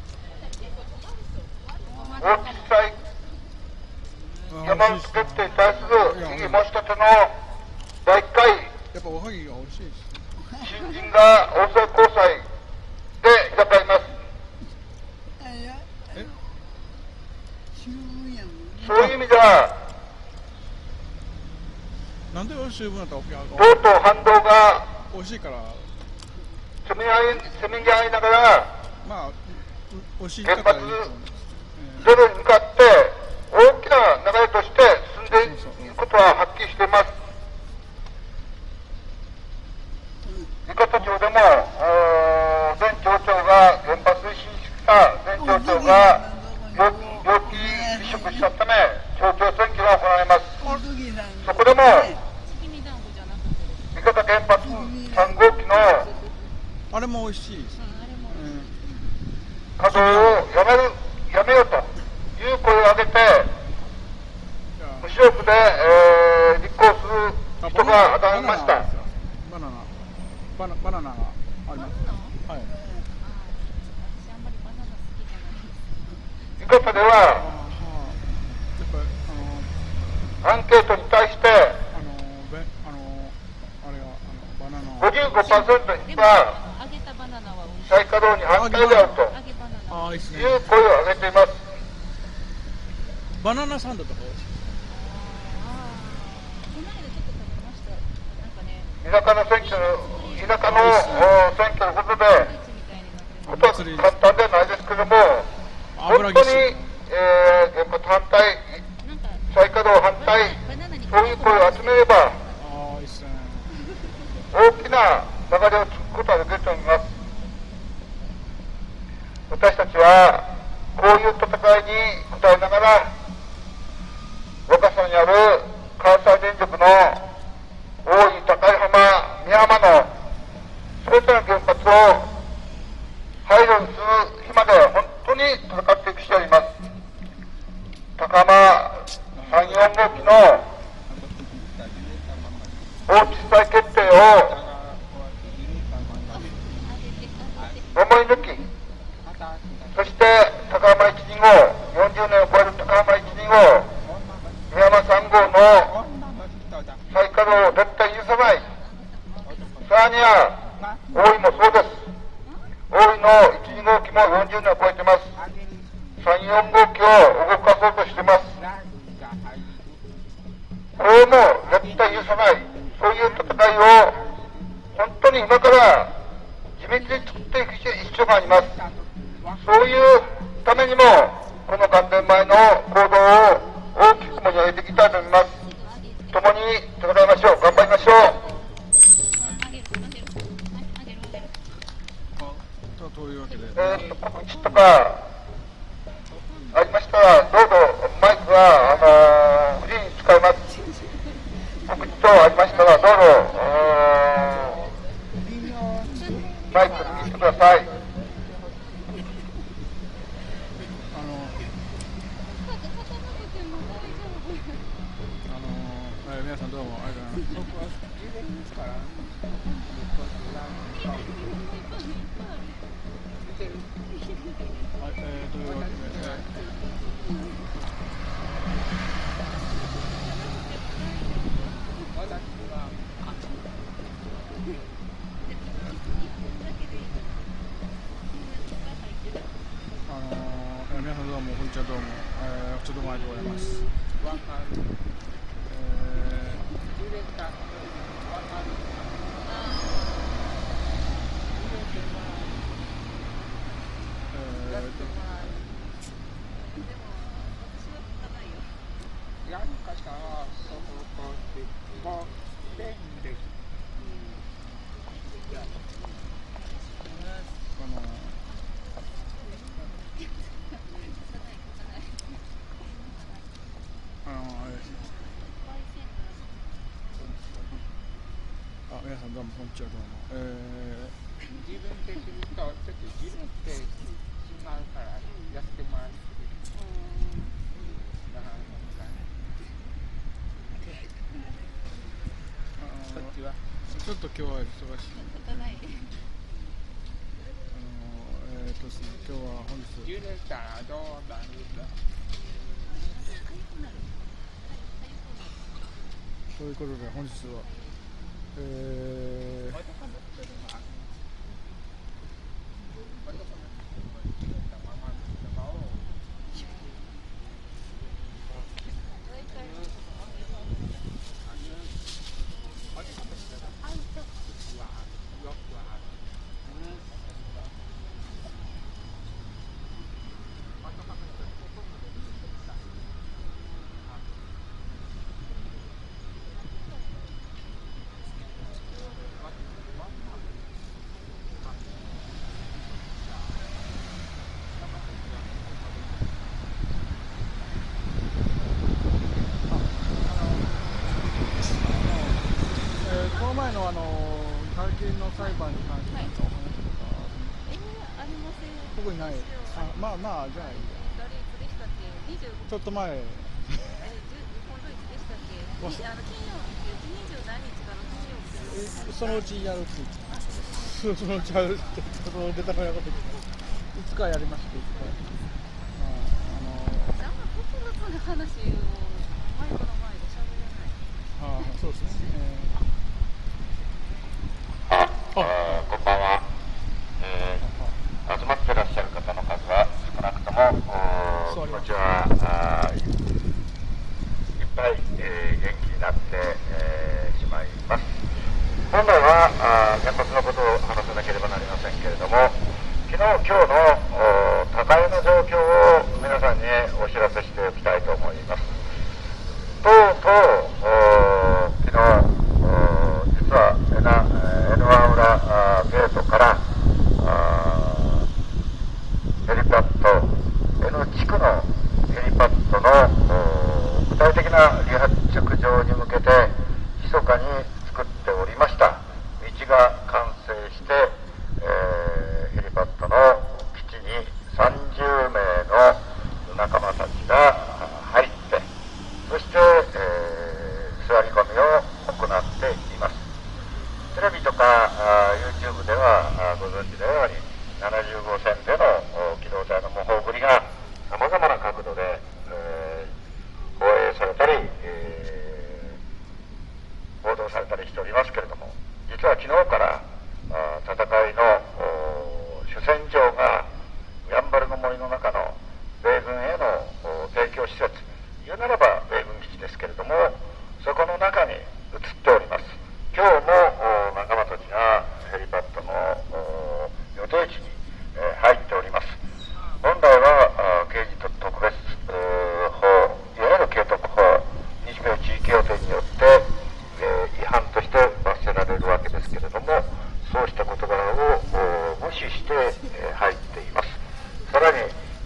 Speaker 7: 大きさ山口決定に対する異議申し立てのだいいっかい、
Speaker 2: やっぱおはぎが美味しいです。
Speaker 7: 新人が大阪高裁で開かれます。
Speaker 2: え
Speaker 7: そういう意味では
Speaker 2: なんで十分だったら
Speaker 7: とうとう反動が
Speaker 2: 美味しいから、
Speaker 7: せめぎ合いせめぎ合いながら
Speaker 2: まあ美味しい
Speaker 7: 原発
Speaker 2: 方がいいと思うんです。
Speaker 7: ゼロに向かって大きな流れとして進んでいくことははっきりしています。三方町でも前町長が原発推進した前町長が病気病気離職したため町長選挙が行われます。そこでも三方原発さんごうきの
Speaker 2: あれも美味しいです。
Speaker 7: 稼働をやめるやめようという声を上げて無償区で、えー、立候補する人が現れました。
Speaker 2: バナナバナバナナがあります。はい。
Speaker 7: 三方ではアンケートに対して
Speaker 2: あのべあのあれがあのバナナ
Speaker 7: ごじゅうごパーセントが再稼働に反対であると
Speaker 2: あいいですね。
Speaker 7: いう声を上げています。
Speaker 2: バナナサンドとか
Speaker 7: 田舎の選挙田舎の選挙のことでことは簡単ではないですけども、本当に、えー、原発反対、再稼働反対、そういう声を集めれば
Speaker 2: あいいですね。
Speaker 7: 大きな流れを作ることができると思います。私たちはこういう戦いに応えながら若狭にある関西電力の大井、高井浜、美浜のすべての原発を廃炉にする日まで本当に戦っていく必要があります。高浜さん、よん号機の放置再決定を思い抜き、そして高浜いち、に号、よんじゅうねんを超える高浜いち、に号、宮山さん号の再稼働を絶対許さない。さらには大井もそうです。大井のいち、に号機もよんじゅうねんを超えてます。さん、よん号機を動かそうとしてます。これも絶対許さない。そういう戦いを本当に今から地道に作っていく必要があります。そういうためにもこの関連前の行動を大きく盛り上げていきたいと思います。共に戦いましょう。頑張りましょう。
Speaker 2: というわけで、
Speaker 7: えー、と告知とかありましたら、どうぞマイクはあのー、フリーに使います。告知等ありましたら、どうぞマイクにしてください。
Speaker 2: あの、あの、えー、皆さんどうもありがとうございます。はい、えー、というわけで、あのー、皆さんどうもこんにちは、どうも、えー、ちょっと前でございます。えあ、皆さんどうもこんにちは、どうも。えー、
Speaker 5: 自分ですると、ちょっと自分でしまうから、やってもらう。こっちは
Speaker 2: ちょっと今日は忙しい。あのえーとですね、今日は本日。
Speaker 5: じゅうねんかんどうなんですか。
Speaker 2: ということで本日は、えー、この前のあの会見の裁判に関して何かお話とか、
Speaker 6: えー、ありません。
Speaker 2: 特にない。あ、まあまあじゃあいいや。
Speaker 6: 誰いつでしたっけ？にじゅうご。
Speaker 2: ちょっと前。
Speaker 6: え、今度いつでしたっけ？あの金曜日ってにじゅう何日かの金曜日。
Speaker 2: え、そのうちやるって言って。そのうちやるって、その出たくないこと言って。いつかやりまして、いつか。あ、あのー。
Speaker 6: あんま特別な話をマイクの前で喋らない。
Speaker 2: ああ、そうですね。えー
Speaker 7: あ、あこんばんは、えー、集まってらっしゃる方の数は少なくとも気持ちはあいっぱい、えー、元気になって、えー、しまいます。本来はあ原発のことを話さなければなりませんけれども、昨日今日の高湯の状況を皆さんにお知らせしておきたいと思います。とうとう昨日実は エヌワン 裏ゲートからヘリパッド N 地区のヘリパッドの具体的な離発着場に向けて密かに作っておりました。道が完成して、えー、ヘリパッドの基地にさんじゅうめいの仲間たちが入って、そしてた YouTube ではご存知のようにななじゅうごせんでの機動隊の模倣ぶりがさまざまな角度で、えー、放映されたり、えー、報道されたりしておりますけれども、実は昨日から戦いの主戦場がやんばるの森の中の米軍への提供施設、言うならば米軍基地ですけれども、そこの中に移っております。今日も仲間たちがヘリパッドの予定地に入っております。本来は刑事特別法、いわゆる刑特法、日米地位協定によって違反として罰せられるわけですけれども、そうした事柄を無視して入っています。さらに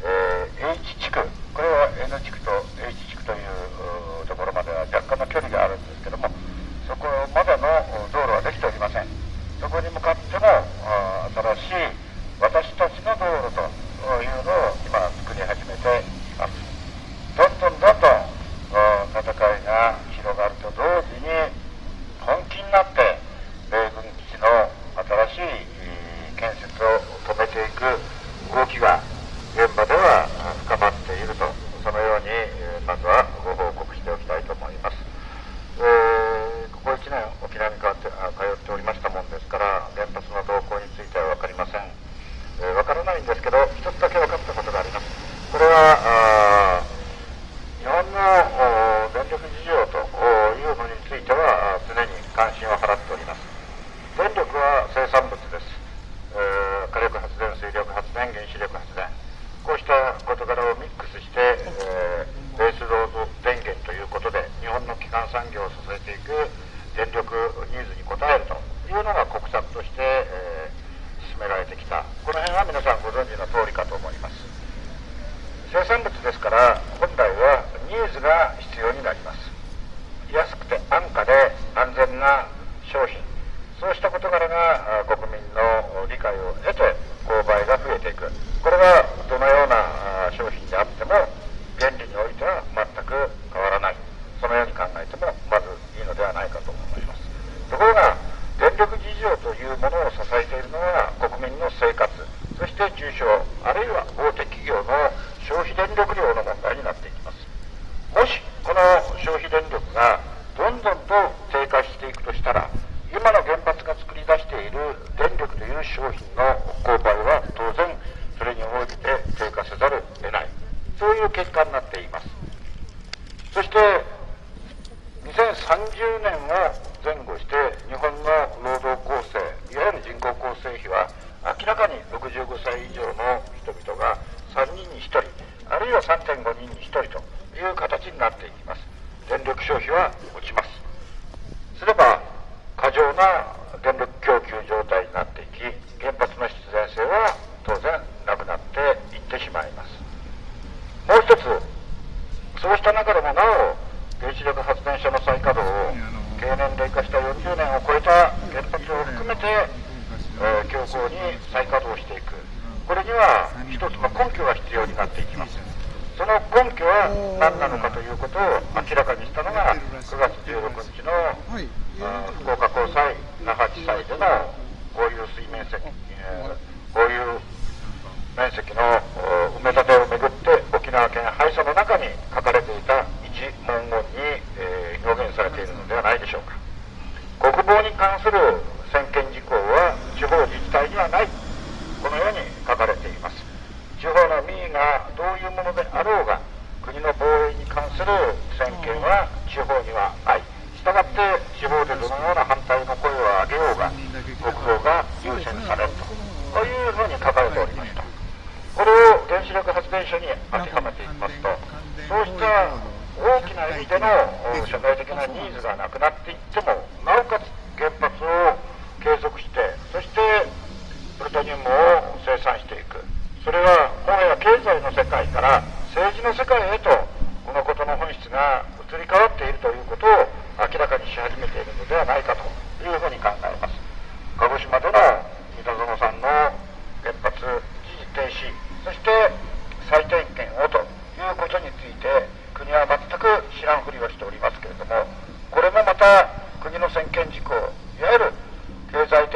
Speaker 7: H 地区、これは N 地区と H 地区というところまでは若干の距離があるんですけども、そこまでの道路はできておりません。そこに向かっても新しい私たちの道路というのを今作り始めています。どんどんどんどん戦いが広がると同時に、本気になって米軍基地の新しい建設を止めていく動きが現場では深まっていると、そのようにまずはご報告しておきたいと思います。えー、ここいちねん沖縄に通って通っておりましたもんですから、原発の動向については分かりません。えー、分からないんですけど、一つだけ分かったことがあります。これは日本の電力事情というのについては常に関心を払っております。電力は生産物です。えー、火力発電、水力発電、原子力発電、こうした事柄をミックスして、えー、ベースロード電源ということで日本の基幹産業を支えていく電力ニーズに応えるというのが国策として、えー、進められてきた。この辺は皆さんご存知の通りかと思います。生産物ですから本来はニーズが必要になります。安くて安価で安全な商品、そうした事柄が国民の理解を得て購買が増えていく。これはどのような商品であっても原理においては全く変わらない、そのように考えてもまずいいのではないかと思います。ところが電力事情というものを支えているのは国民の生活、そして中小あるいは大手企業の消費電力量の問題になっていきます。もしこの消費電力がどんどんと低下していくとしたら、今の原発が作り出している電力という商品の購買は当然それに応じて低下せざるを得ない、そういう結果になっています。そしてにせんさんじゅうねんを前後して日本の労働構成、いわゆる人口構成比は明らかにろくじゅうごさい以上の人々がさんにんにひとり、あるいは さんてんごにんにひとりという形になっていきます。電力消費は落ちます。すれば過剰な電力供給状態になっていき、原発の必然性は当然なくなっていってしまいます。もう一つ、そうした中でもなお原子力発電所の再稼働を経年齢化したよんじゅうねんを超えた原発を含めて、えー、強行に再稼働していく。これには一つの根拠が必要になっていきます。その根拠は何なのかということを明らかにしたのがくがつじゅうろくにちの福岡高裁、那覇地裁でのこういう水面積、えー、こういう面積の埋め立てをめぐって沖縄県敗訴の中に書かれていた一文言に、えー、表現されているのではないでしょうか。国防に関する専権事項は地方自治体にはない、このように書かれています。地方の民意がどういうものであろうが、国の防衛に関する専権は地方にはない。したがって地方でどのような反対の声を上げようが国防が優先されると、こういうふうに書かれておりました。これを原子力発電所に当てはめていきますと、そうした大きな意味での社会的なニーズがなくなっていっても、なおかつ原発を継続して、そしてプルトニウムを生産していく、それはもはや経済の世界から政治の世界へとこのことの本質が移り変わっているということを明らかにし始めているのではないかというふうに考えます。鹿児島での三田園さんの原発一時停止、そして再点検をということについて国は全く知らんふりをしておりますけれども、これもまた国の専権事項、いわゆる経済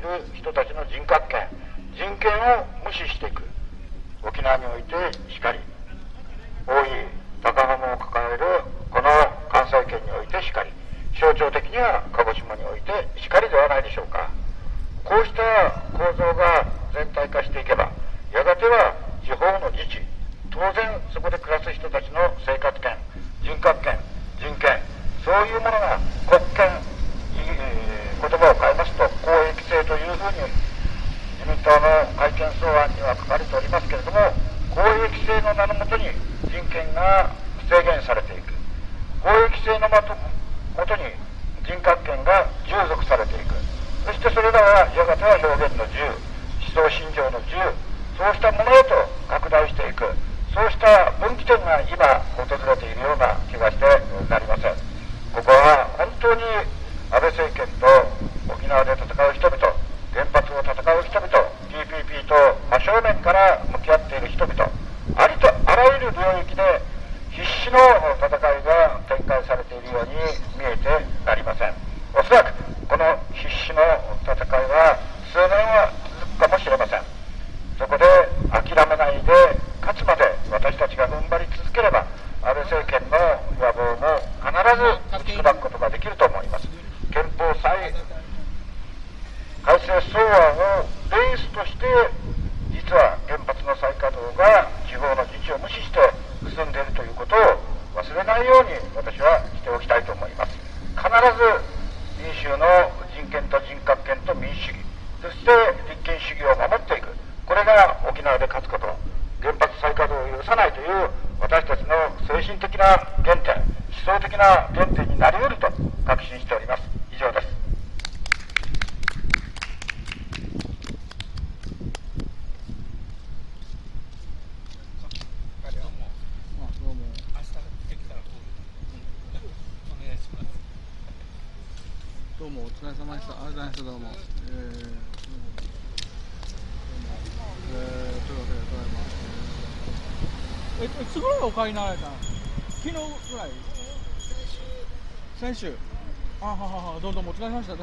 Speaker 7: る人たちの人格権、人権を無視していく、沖縄においてしかり、大井高浜を抱えるこの関西圏においてしかり、象徴的には鹿児島においてしかりではないでしょうか。こうした構造が全体化していけば、やがては地方の自治、当然そこで暮らす人たちの生活権、人格権、人権、そういうものが国権、えー、言葉を変えますと公益性というふうに自民党の改憲草案には書かれておりますけれども、公益性の名のもとに人権が制限されていく、公益性のもとに人格権が従属されていく、そしてそれらはやがては表現の自由、思想信条の自由、そうしたものへと拡大していく、そうした分岐点が今訪れているような気がしてなりません。ここは本当に安倍政権と沖縄で戦う人々、原発を戦う人々、ティーピーピー と真正面から向き合っている人々、ありとあらゆる領域で必死の戦いが展開されているように見えてなりません。おそらくこの必死の戦いは数年は続くかもしれません。そこで諦めないで勝つまで私たちが踏ん張り続ければ、安倍政権の野望も必ず打ち砕くことができると思います。憲法再改正草案をベースとして、実は原発の再稼働が地方の自治を無視して進んでいるということを忘れないように私はしておきたいと思います。必ず民衆の人権と人格権と民主主義、そして立憲主義を守っていく、これが沖縄で勝つこと、原発再稼働を許さないという私たちの精神的な原点、思想的な原点になり得ると確信しております。以上です。
Speaker 2: どうもお疲れ様でした。ありがとうございました。どうも。えー、どうも。えー、というわけでございます。えっと、いつぐらいお帰りになられたの？昨日ぐらい？先週。あははは、どうもお疲れ様でした。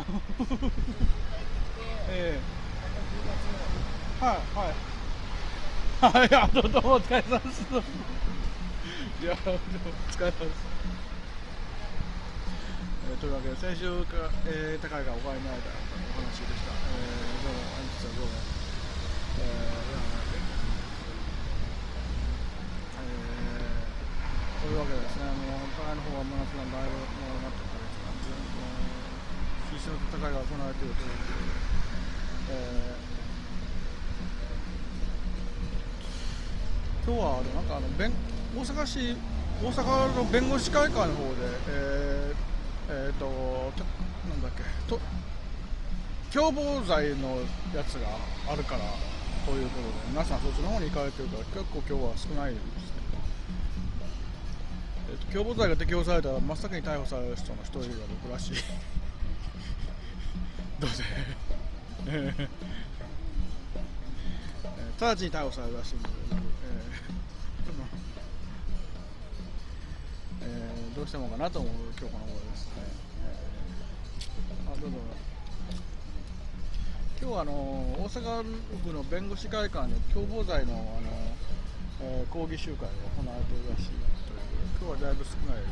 Speaker 2: えー、はいはい。はい、あ、どうもお疲れ様です。いや、どうもお疲れ様です。えー、というわけで先週か、えー、高井がお帰りになられたお話でした。えー、どうも本日はどうも、えー、えー、というわけでですね、もう高井の方はもう普段だいぶもうなってたんですが、必死の戦いが行われているということで、えー、今日はあのなんかあの弁大阪市大阪の弁護士会館の方で、えーえーとなんだっけと共謀罪のやつがあるからということで、皆さんそっちの方に行かれてるから結構今日は少ないですけど、えーと共謀罪が適用されたら真っ先に逮捕される人の一人が僕らしいどうせえー、直ちに逮捕されるらしいので、えーえー、どうしてもかなと思う今日この頃ですね。あ、どうぞ。今日はあの大阪府の弁護士会館で共謀罪の、あの、えー、抗議集会が行われているらしいということで、今日はだいぶ少ないです、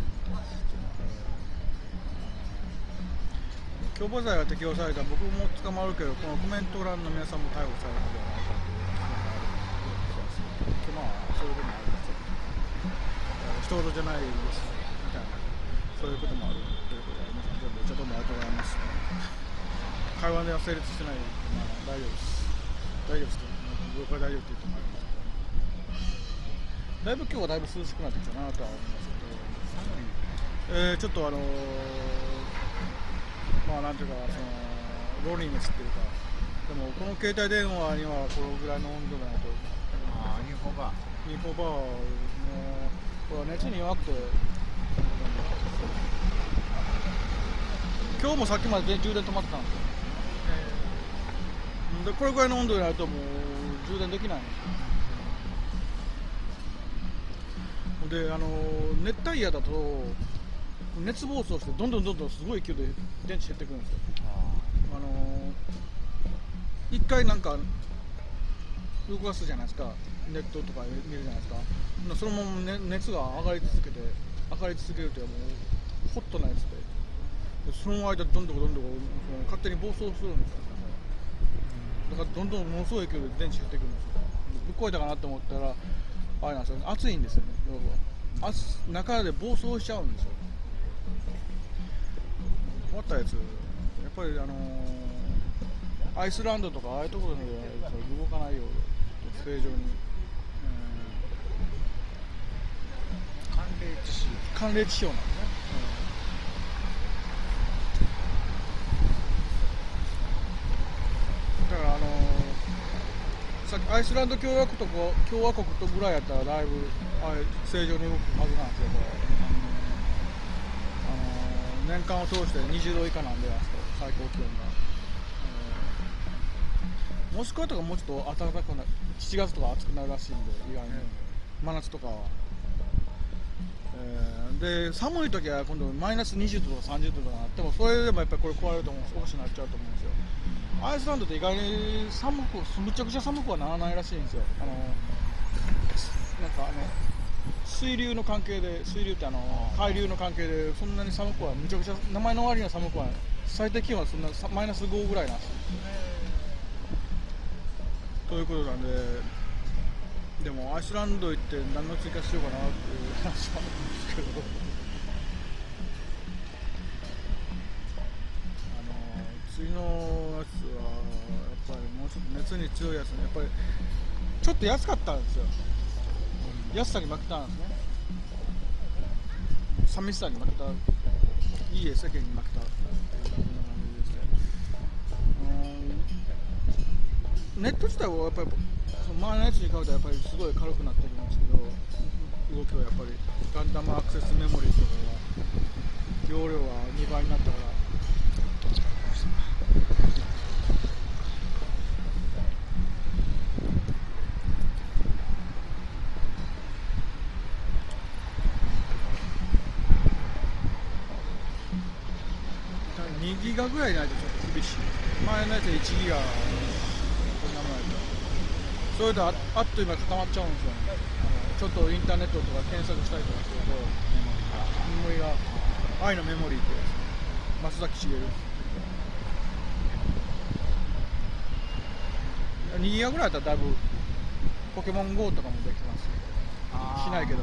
Speaker 2: えー、共謀罪が適用されたら僕も捕まるけど、このコメント欄の皆さんも逮捕されるのではないかという気がする。まあそういうこともありますけど、人事じゃないですみたいな、そういうこともあるということで、皆さん全部お茶どうもありがとうございます。会話では成立してない、まあ、大丈夫です。大丈夫ですけど、僕は大丈夫って言ってもありますけど、だいぶ今日はだいぶ涼しくなってきたなとは思いますけど、えー、ちょっとあのー、まあなんていうか、そのローリングスっていうか、でもこの携帯電話にはこのぐらいの温度がないと、
Speaker 5: ああ、インフォバー。
Speaker 2: インフォバーのこれは熱に弱くて、今日もさっきまで充電止まってたんですよ。でこれぐらいの温度になるともう充電できないんですよ。で、あの熱帯夜だと熱暴走してどんどんどんどんすごい勢いで電池減ってくるんですよ。あの一回なんか動かすじゃないですか、ネットとか見るじゃないですか。そのまま、ね、熱が上がり続けて上がり続けるというもうホットなやつで、でその間どんどんどんどんその勝手に暴走するんですよ。だからどんどんものすごい勢いで電池減ってくるんですよ。ぶっ壊れたかなと思ったらあれなんですよ、熱いんですよね。要は中で暴走しちゃうんですよ。終わったやつやっぱりあのー、アイスランドとかああいうところで動かないよう正常に、
Speaker 5: 寒冷地仕様
Speaker 2: 寒冷地仕様なんですね、うん、だからあのー、さっきアイスランド共和国とか共和国とぐらいやったらだいぶあれ正常に動くはずなんですけど、あのー、年間を通してにじゅうど以下なんで最高気温が、えー、モスクワとかもうちょっと暖かくなる、しちがつとか暑くなるらしいんで意外に、真夏とかは、えー、で寒い時は今度マイナスにじゅうどとかさんじゅうどとかなってもそれでもやっぱりこれ壊れると思うおかしくなっちゃうと思うんですよ。アイスランドって意外に寒くむちゃくちゃ寒くはならないらしいんですよ。あのなんかあの水流の関係で、水流ってあの海流の関係でそんなに寒くはむちゃくちゃ名前の割には寒くはない、最低気温はそんなマイナスごぐらいなんですよ。ということなんで、でもアイスランド行って何の追加しようかなっていう話はあるんですけど、あの次のやつはやっぱりもうちょっと熱に強いやつね、やっぱりちょっと安かったんですよ。安さに負けたんですね。寂しさに負けた、いいえ世間に負けたっていう感じですね。ネット自体はやっぱり前のやつに比べたらやっぱりすごい軽くなってるんですけど、動きはやっぱりガンダムアクセスメモリーとかが容量がにばいになったから。にギガぐらいないとちょっと厳しい。前のやつはいちギガこんなもんやったらそれと あ, あっという間固まっちゃうんですよね。ちょっとインターネットとか検索したりとかするとメモリが愛のメモリーってやつ、松崎しげるにギガぐらいだったらだいぶポケモン ゴー とかもできますしないけど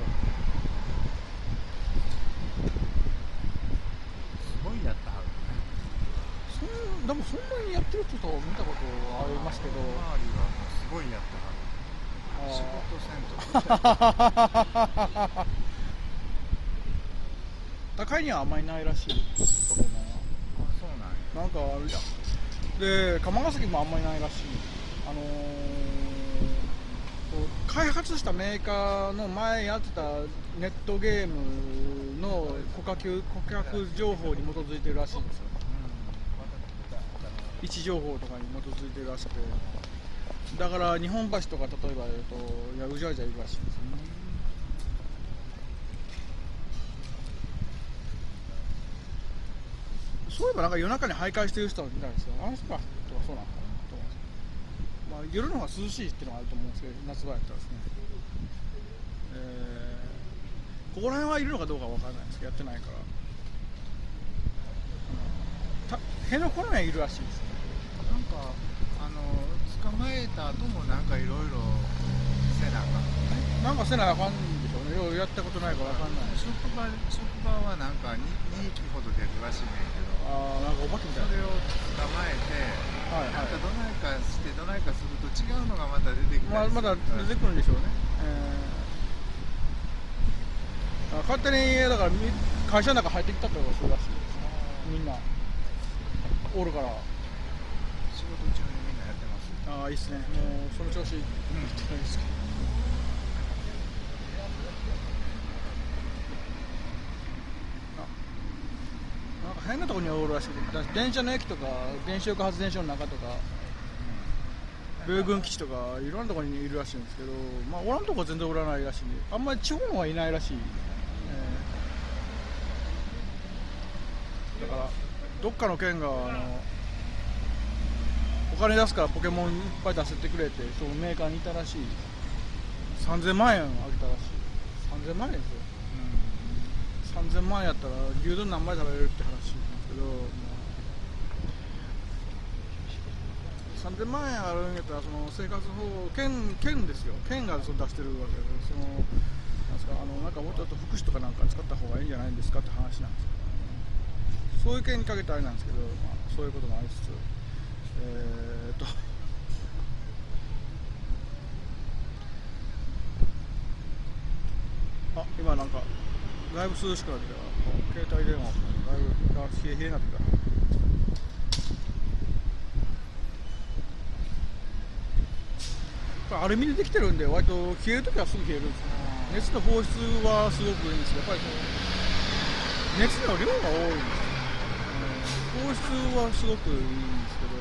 Speaker 5: すごいやったはる
Speaker 2: そんでもそんなにやってる人を見たことありますけど、
Speaker 5: 周りはもうすごいやったはる。仕事せんと
Speaker 2: 高いにはあんまりないらしいポケモンは。
Speaker 5: あ、そうなんや。
Speaker 2: なんかで釜ヶ崎もあんまりないらしい。あのー、開発したメーカーの前やってたネットゲームの顧客顧客情報に基づいてるらしいんですよ。位置情報とかに基づいてるらしくて、だから日本橋とか例えば言うといやうじゃうじゃいるらしいんですよね。そういえばなんか夜中に徘徊してる人がいたんですよ。あの人がとかそうなのかなと思うんですよ。まあ夜の方が涼しいっていうのがあると思うんですけど、夏場やったらですね、えー、ここら辺はいるのかどうかわからないですけどやってないから、辺野古にはいるらしいですね。
Speaker 5: なんかあの捕まえた後もなんかいろいろせなあかん。
Speaker 2: なんかせなあかんでしょうね。ようやったことないからわかんない。
Speaker 5: 職場職場はなんか に, にひきほど出るらしいねんけど、
Speaker 2: ああなんかお化けみたいな。
Speaker 5: それを捕まえて、
Speaker 2: はいはい、
Speaker 5: なんかどないかしてどないかすると違うのがまた出てきたりする、
Speaker 2: まあ、まだ出てくるんでしょうね。えー、勝手にだから会社の中入ってきたってことがするらしいですね。みんなおるから。
Speaker 5: 仕事中にみんなやってます。
Speaker 2: ああいいっすね。もうその調子いってないですけど、なんか変なところにおるらしくて、電車の駅とか原子力発電所の中とか米軍基地とかいろんなところにいるらしいんですけど、まあおらんとこは全然おらないらしいんで、あんまり地方のはいないらしい、えー、だからどっかの県があのお金出すからポケモンいっぱい出せてくれってそのメーカーにいたらしい。さんぜんまんえんあげたらしい。さんぜんまんえんですよ、うん、さんぜんまんえんやったら牛丼何杯食べれるって話なんですけど、もうさんぜんまんえんあるんやったらその生活保護県県ですよ、県がその出してるわけで、そのなんですか、あのなんかもうちょっと福祉とかなんか使った方がいいんじゃないんですかって話なんですよ。そういう件にかけてあれなんですけど、まあ、そういうこともありつつ、えー、っとあ、今なんかだいぶ涼しくなってきた。携帯電話だいぶ冷え冷えになってきた。これアルミでできてるんで割と冷えるときはすぐ冷えるんですよ。熱の放出はすごくいいんですけど、やっぱりその熱の量が多いんですよ。放出はすごくいいんですけど、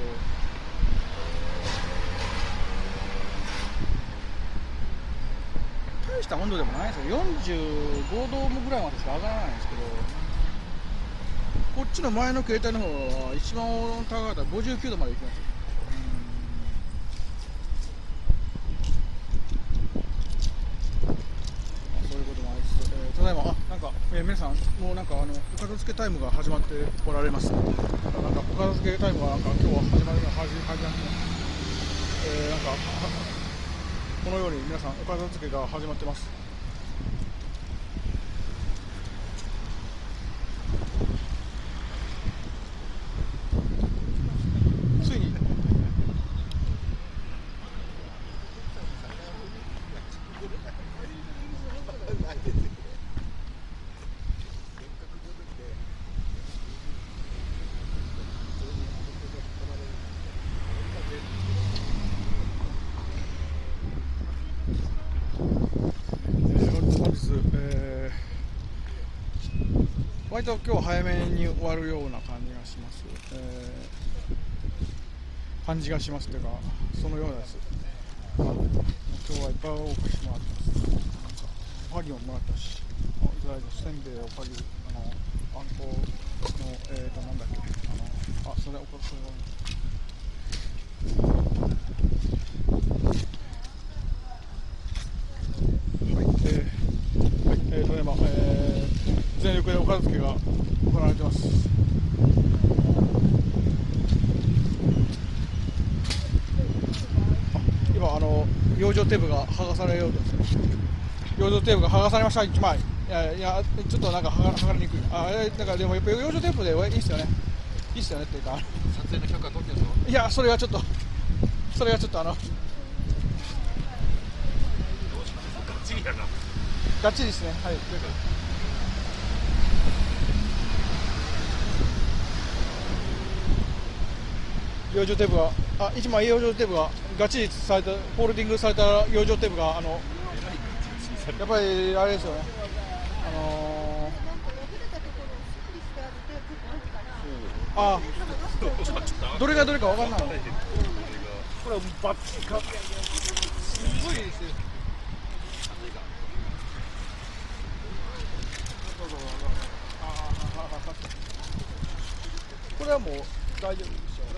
Speaker 2: 大した温度でもないですよ。よんじゅうごどぐらいまでしか上がらないんですけど、こっちの前の携帯の方は一番高かったらごじゅうきゅうどまで行きますよ。ただいま、あ、なんか、えー、皆さん、もうなんかあのお片付けタイムが始まっておられます。なんかお片付けタイムがなんか今日は始まるの始まりますね。えー、なんかこのように皆さんお片付けが始まってます。ついに割と今日早めに終わるような感じがします、えー、感じがしますというか、そのようです。今日はいっぱいお菓子もらってます。なんかおはぎももらったし、いただいたせんべい、おはぎ、あのあんこの、えーと、なんだっけ、あの、あ、それ、おかそれは。はい、えー、はい、えー、ただいま、えー、全力でお片付けが行われています。あ、今、あの、養生テープが剥がされようとしてます。養生テープが剥がされました、いちまい。いや、いや、ちょっとなんか剥が、剥がれにくい。あ、えー、なんかでも、やっぱ養生テープでいいっすよね。いいっすよねっていうか。
Speaker 5: 撮影の許可取ってんの？
Speaker 2: いや、それはちょっと、それはちょっとあの、
Speaker 5: ガッチリやな。
Speaker 2: ガッチリですね。はい。養生テープが、あ、いちまい養生テープがガッチリされた、ホールディングされた養生テープが、あの、やっぱりあれですよね。あのー、ああ、どれがどれかわかんない。これはバッチリか、すごいですよ。これはもう大丈夫ですよ。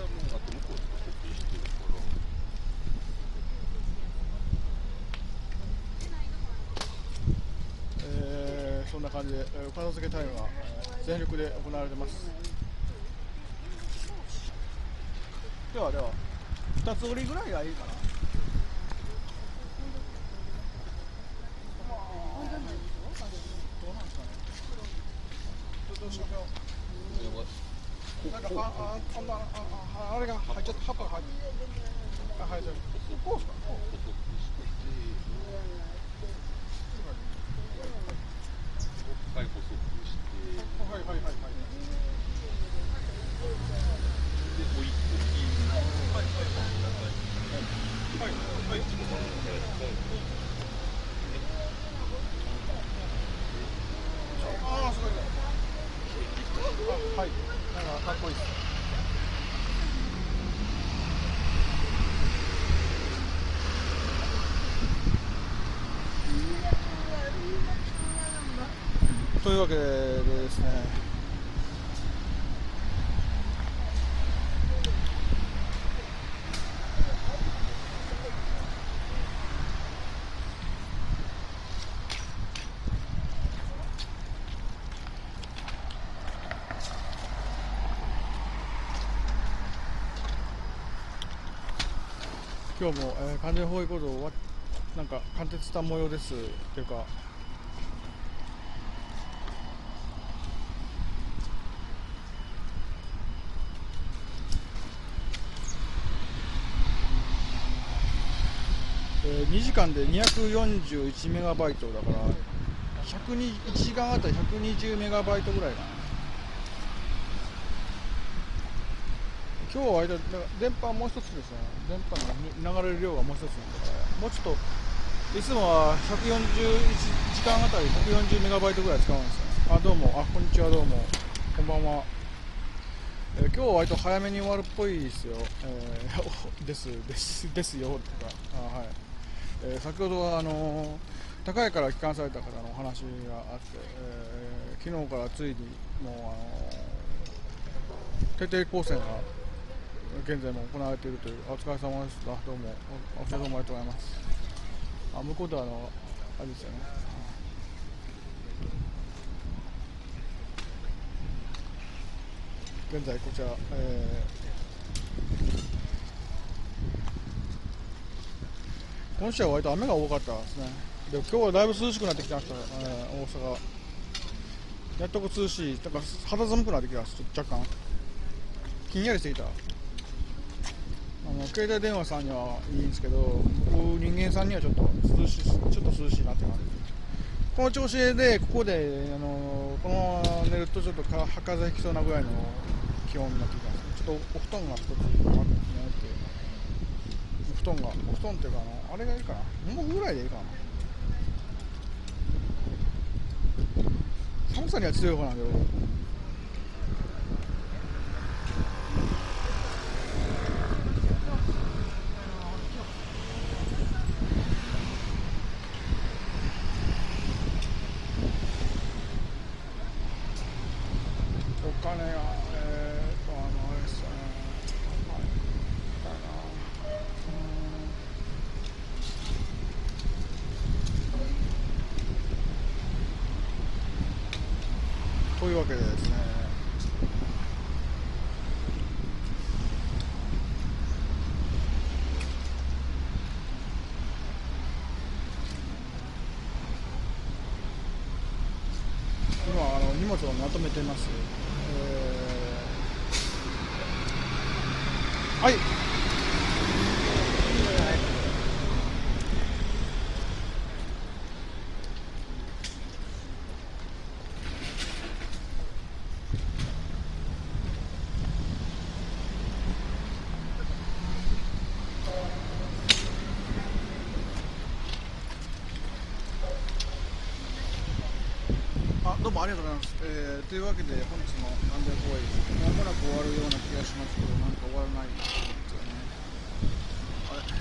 Speaker 2: えー、そんな感じで、えー、片付けタイムは、えー、全力で行われています。ではではふたつ折りぐらいがいいかな。どうなんですかね。どうしましょう。なんかあああんなあああれが入っちゃって、葉っぱが入っちゃって、あ、入っちゃう。こうですか。
Speaker 5: はい、細くして。
Speaker 2: はいはいはいはい。
Speaker 5: で、おい、大きい。はいはいはい。はいはい。
Speaker 2: ああ、すごい。はい。なんかかっこいいです。というわけでですね、 今日も、えー、完全包囲行動はなんか貫徹した模様ですっていうか、えー、にじかんでにひゃくよんじゅういちメガバイトだからひゃくにいちじかんあたりひゃくにじゅうメガバイトぐらいかな。今日は割と電波もう一つですね。電波の流れる量がもう一つなんで、もうちょっといつもはひゃくよんじゅういちじかんあたりひゃくよんじゅうメガバイトぐらい使うんですよね。あ、どうも、あ、こんにちは、どうも、こんばんは。えー、今日は割と早めに終わるっぽいですよ。えー、ですですですよとか、あ、はい。えー、先ほどはあのー、高いから帰還された方のお話があって、えー、昨日からついにもうあのー、徹底抗戦が現在も行われているという。お疲れ様でした。どうもお疲れ様ありがとうございます。あ、向こうではあのあれですよね。現在こちら、えー、今週は割と雨が多かったですね。で今日はだいぶ涼しくなってきました、えー、大阪。やっとこ涼しい。だから肌寒くなってきました。若干ひんやりしてきた。あの携帯電話さんにはいいんですけど、僕人間さんにはちょっと涼しい、ちょっと涼しいなって感じ。この調子でここであのこのまま寝るとちょっとか風邪ひきそうなぐらいの気温になってきます。ちょっとお布団が一つあって、お布団がお布団っていうかあのあれがいいかな。もうぐらいでいいかな。寒さには強い方なんだけど。お金が、えーと、あの、あれですね、はい、だな、うーん、というわけでですね、今、あの荷物をまとめています。はい。あ、どうもありがとうございます。えー、というわけで本日の安全行為、まもなく終わるような気がしますけど、なんか終わらないですよね。あれ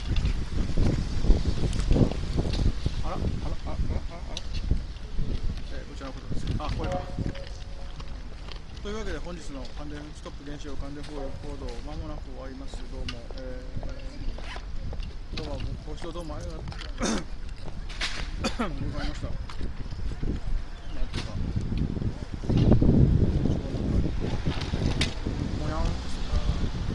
Speaker 2: あらあらあらあらあら、えー、こちらのことです。あ、これか。というわけで本日の完全ストップ原子力完全放流行動、まもなく終わります。どうも、えー、どうもご視聴どうもありがとうございました。なんていうか、もやんとした、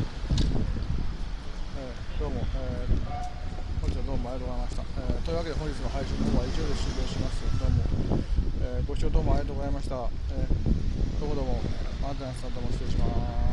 Speaker 2: えー、どうも、えー、本日はどうもありがとうございました。えー、というわけで本日の配信の方は以上で終了します。どうも、えー、ご視聴どうもありがとうございました。えー、どうもどうも、あなたのさんどうも失礼します。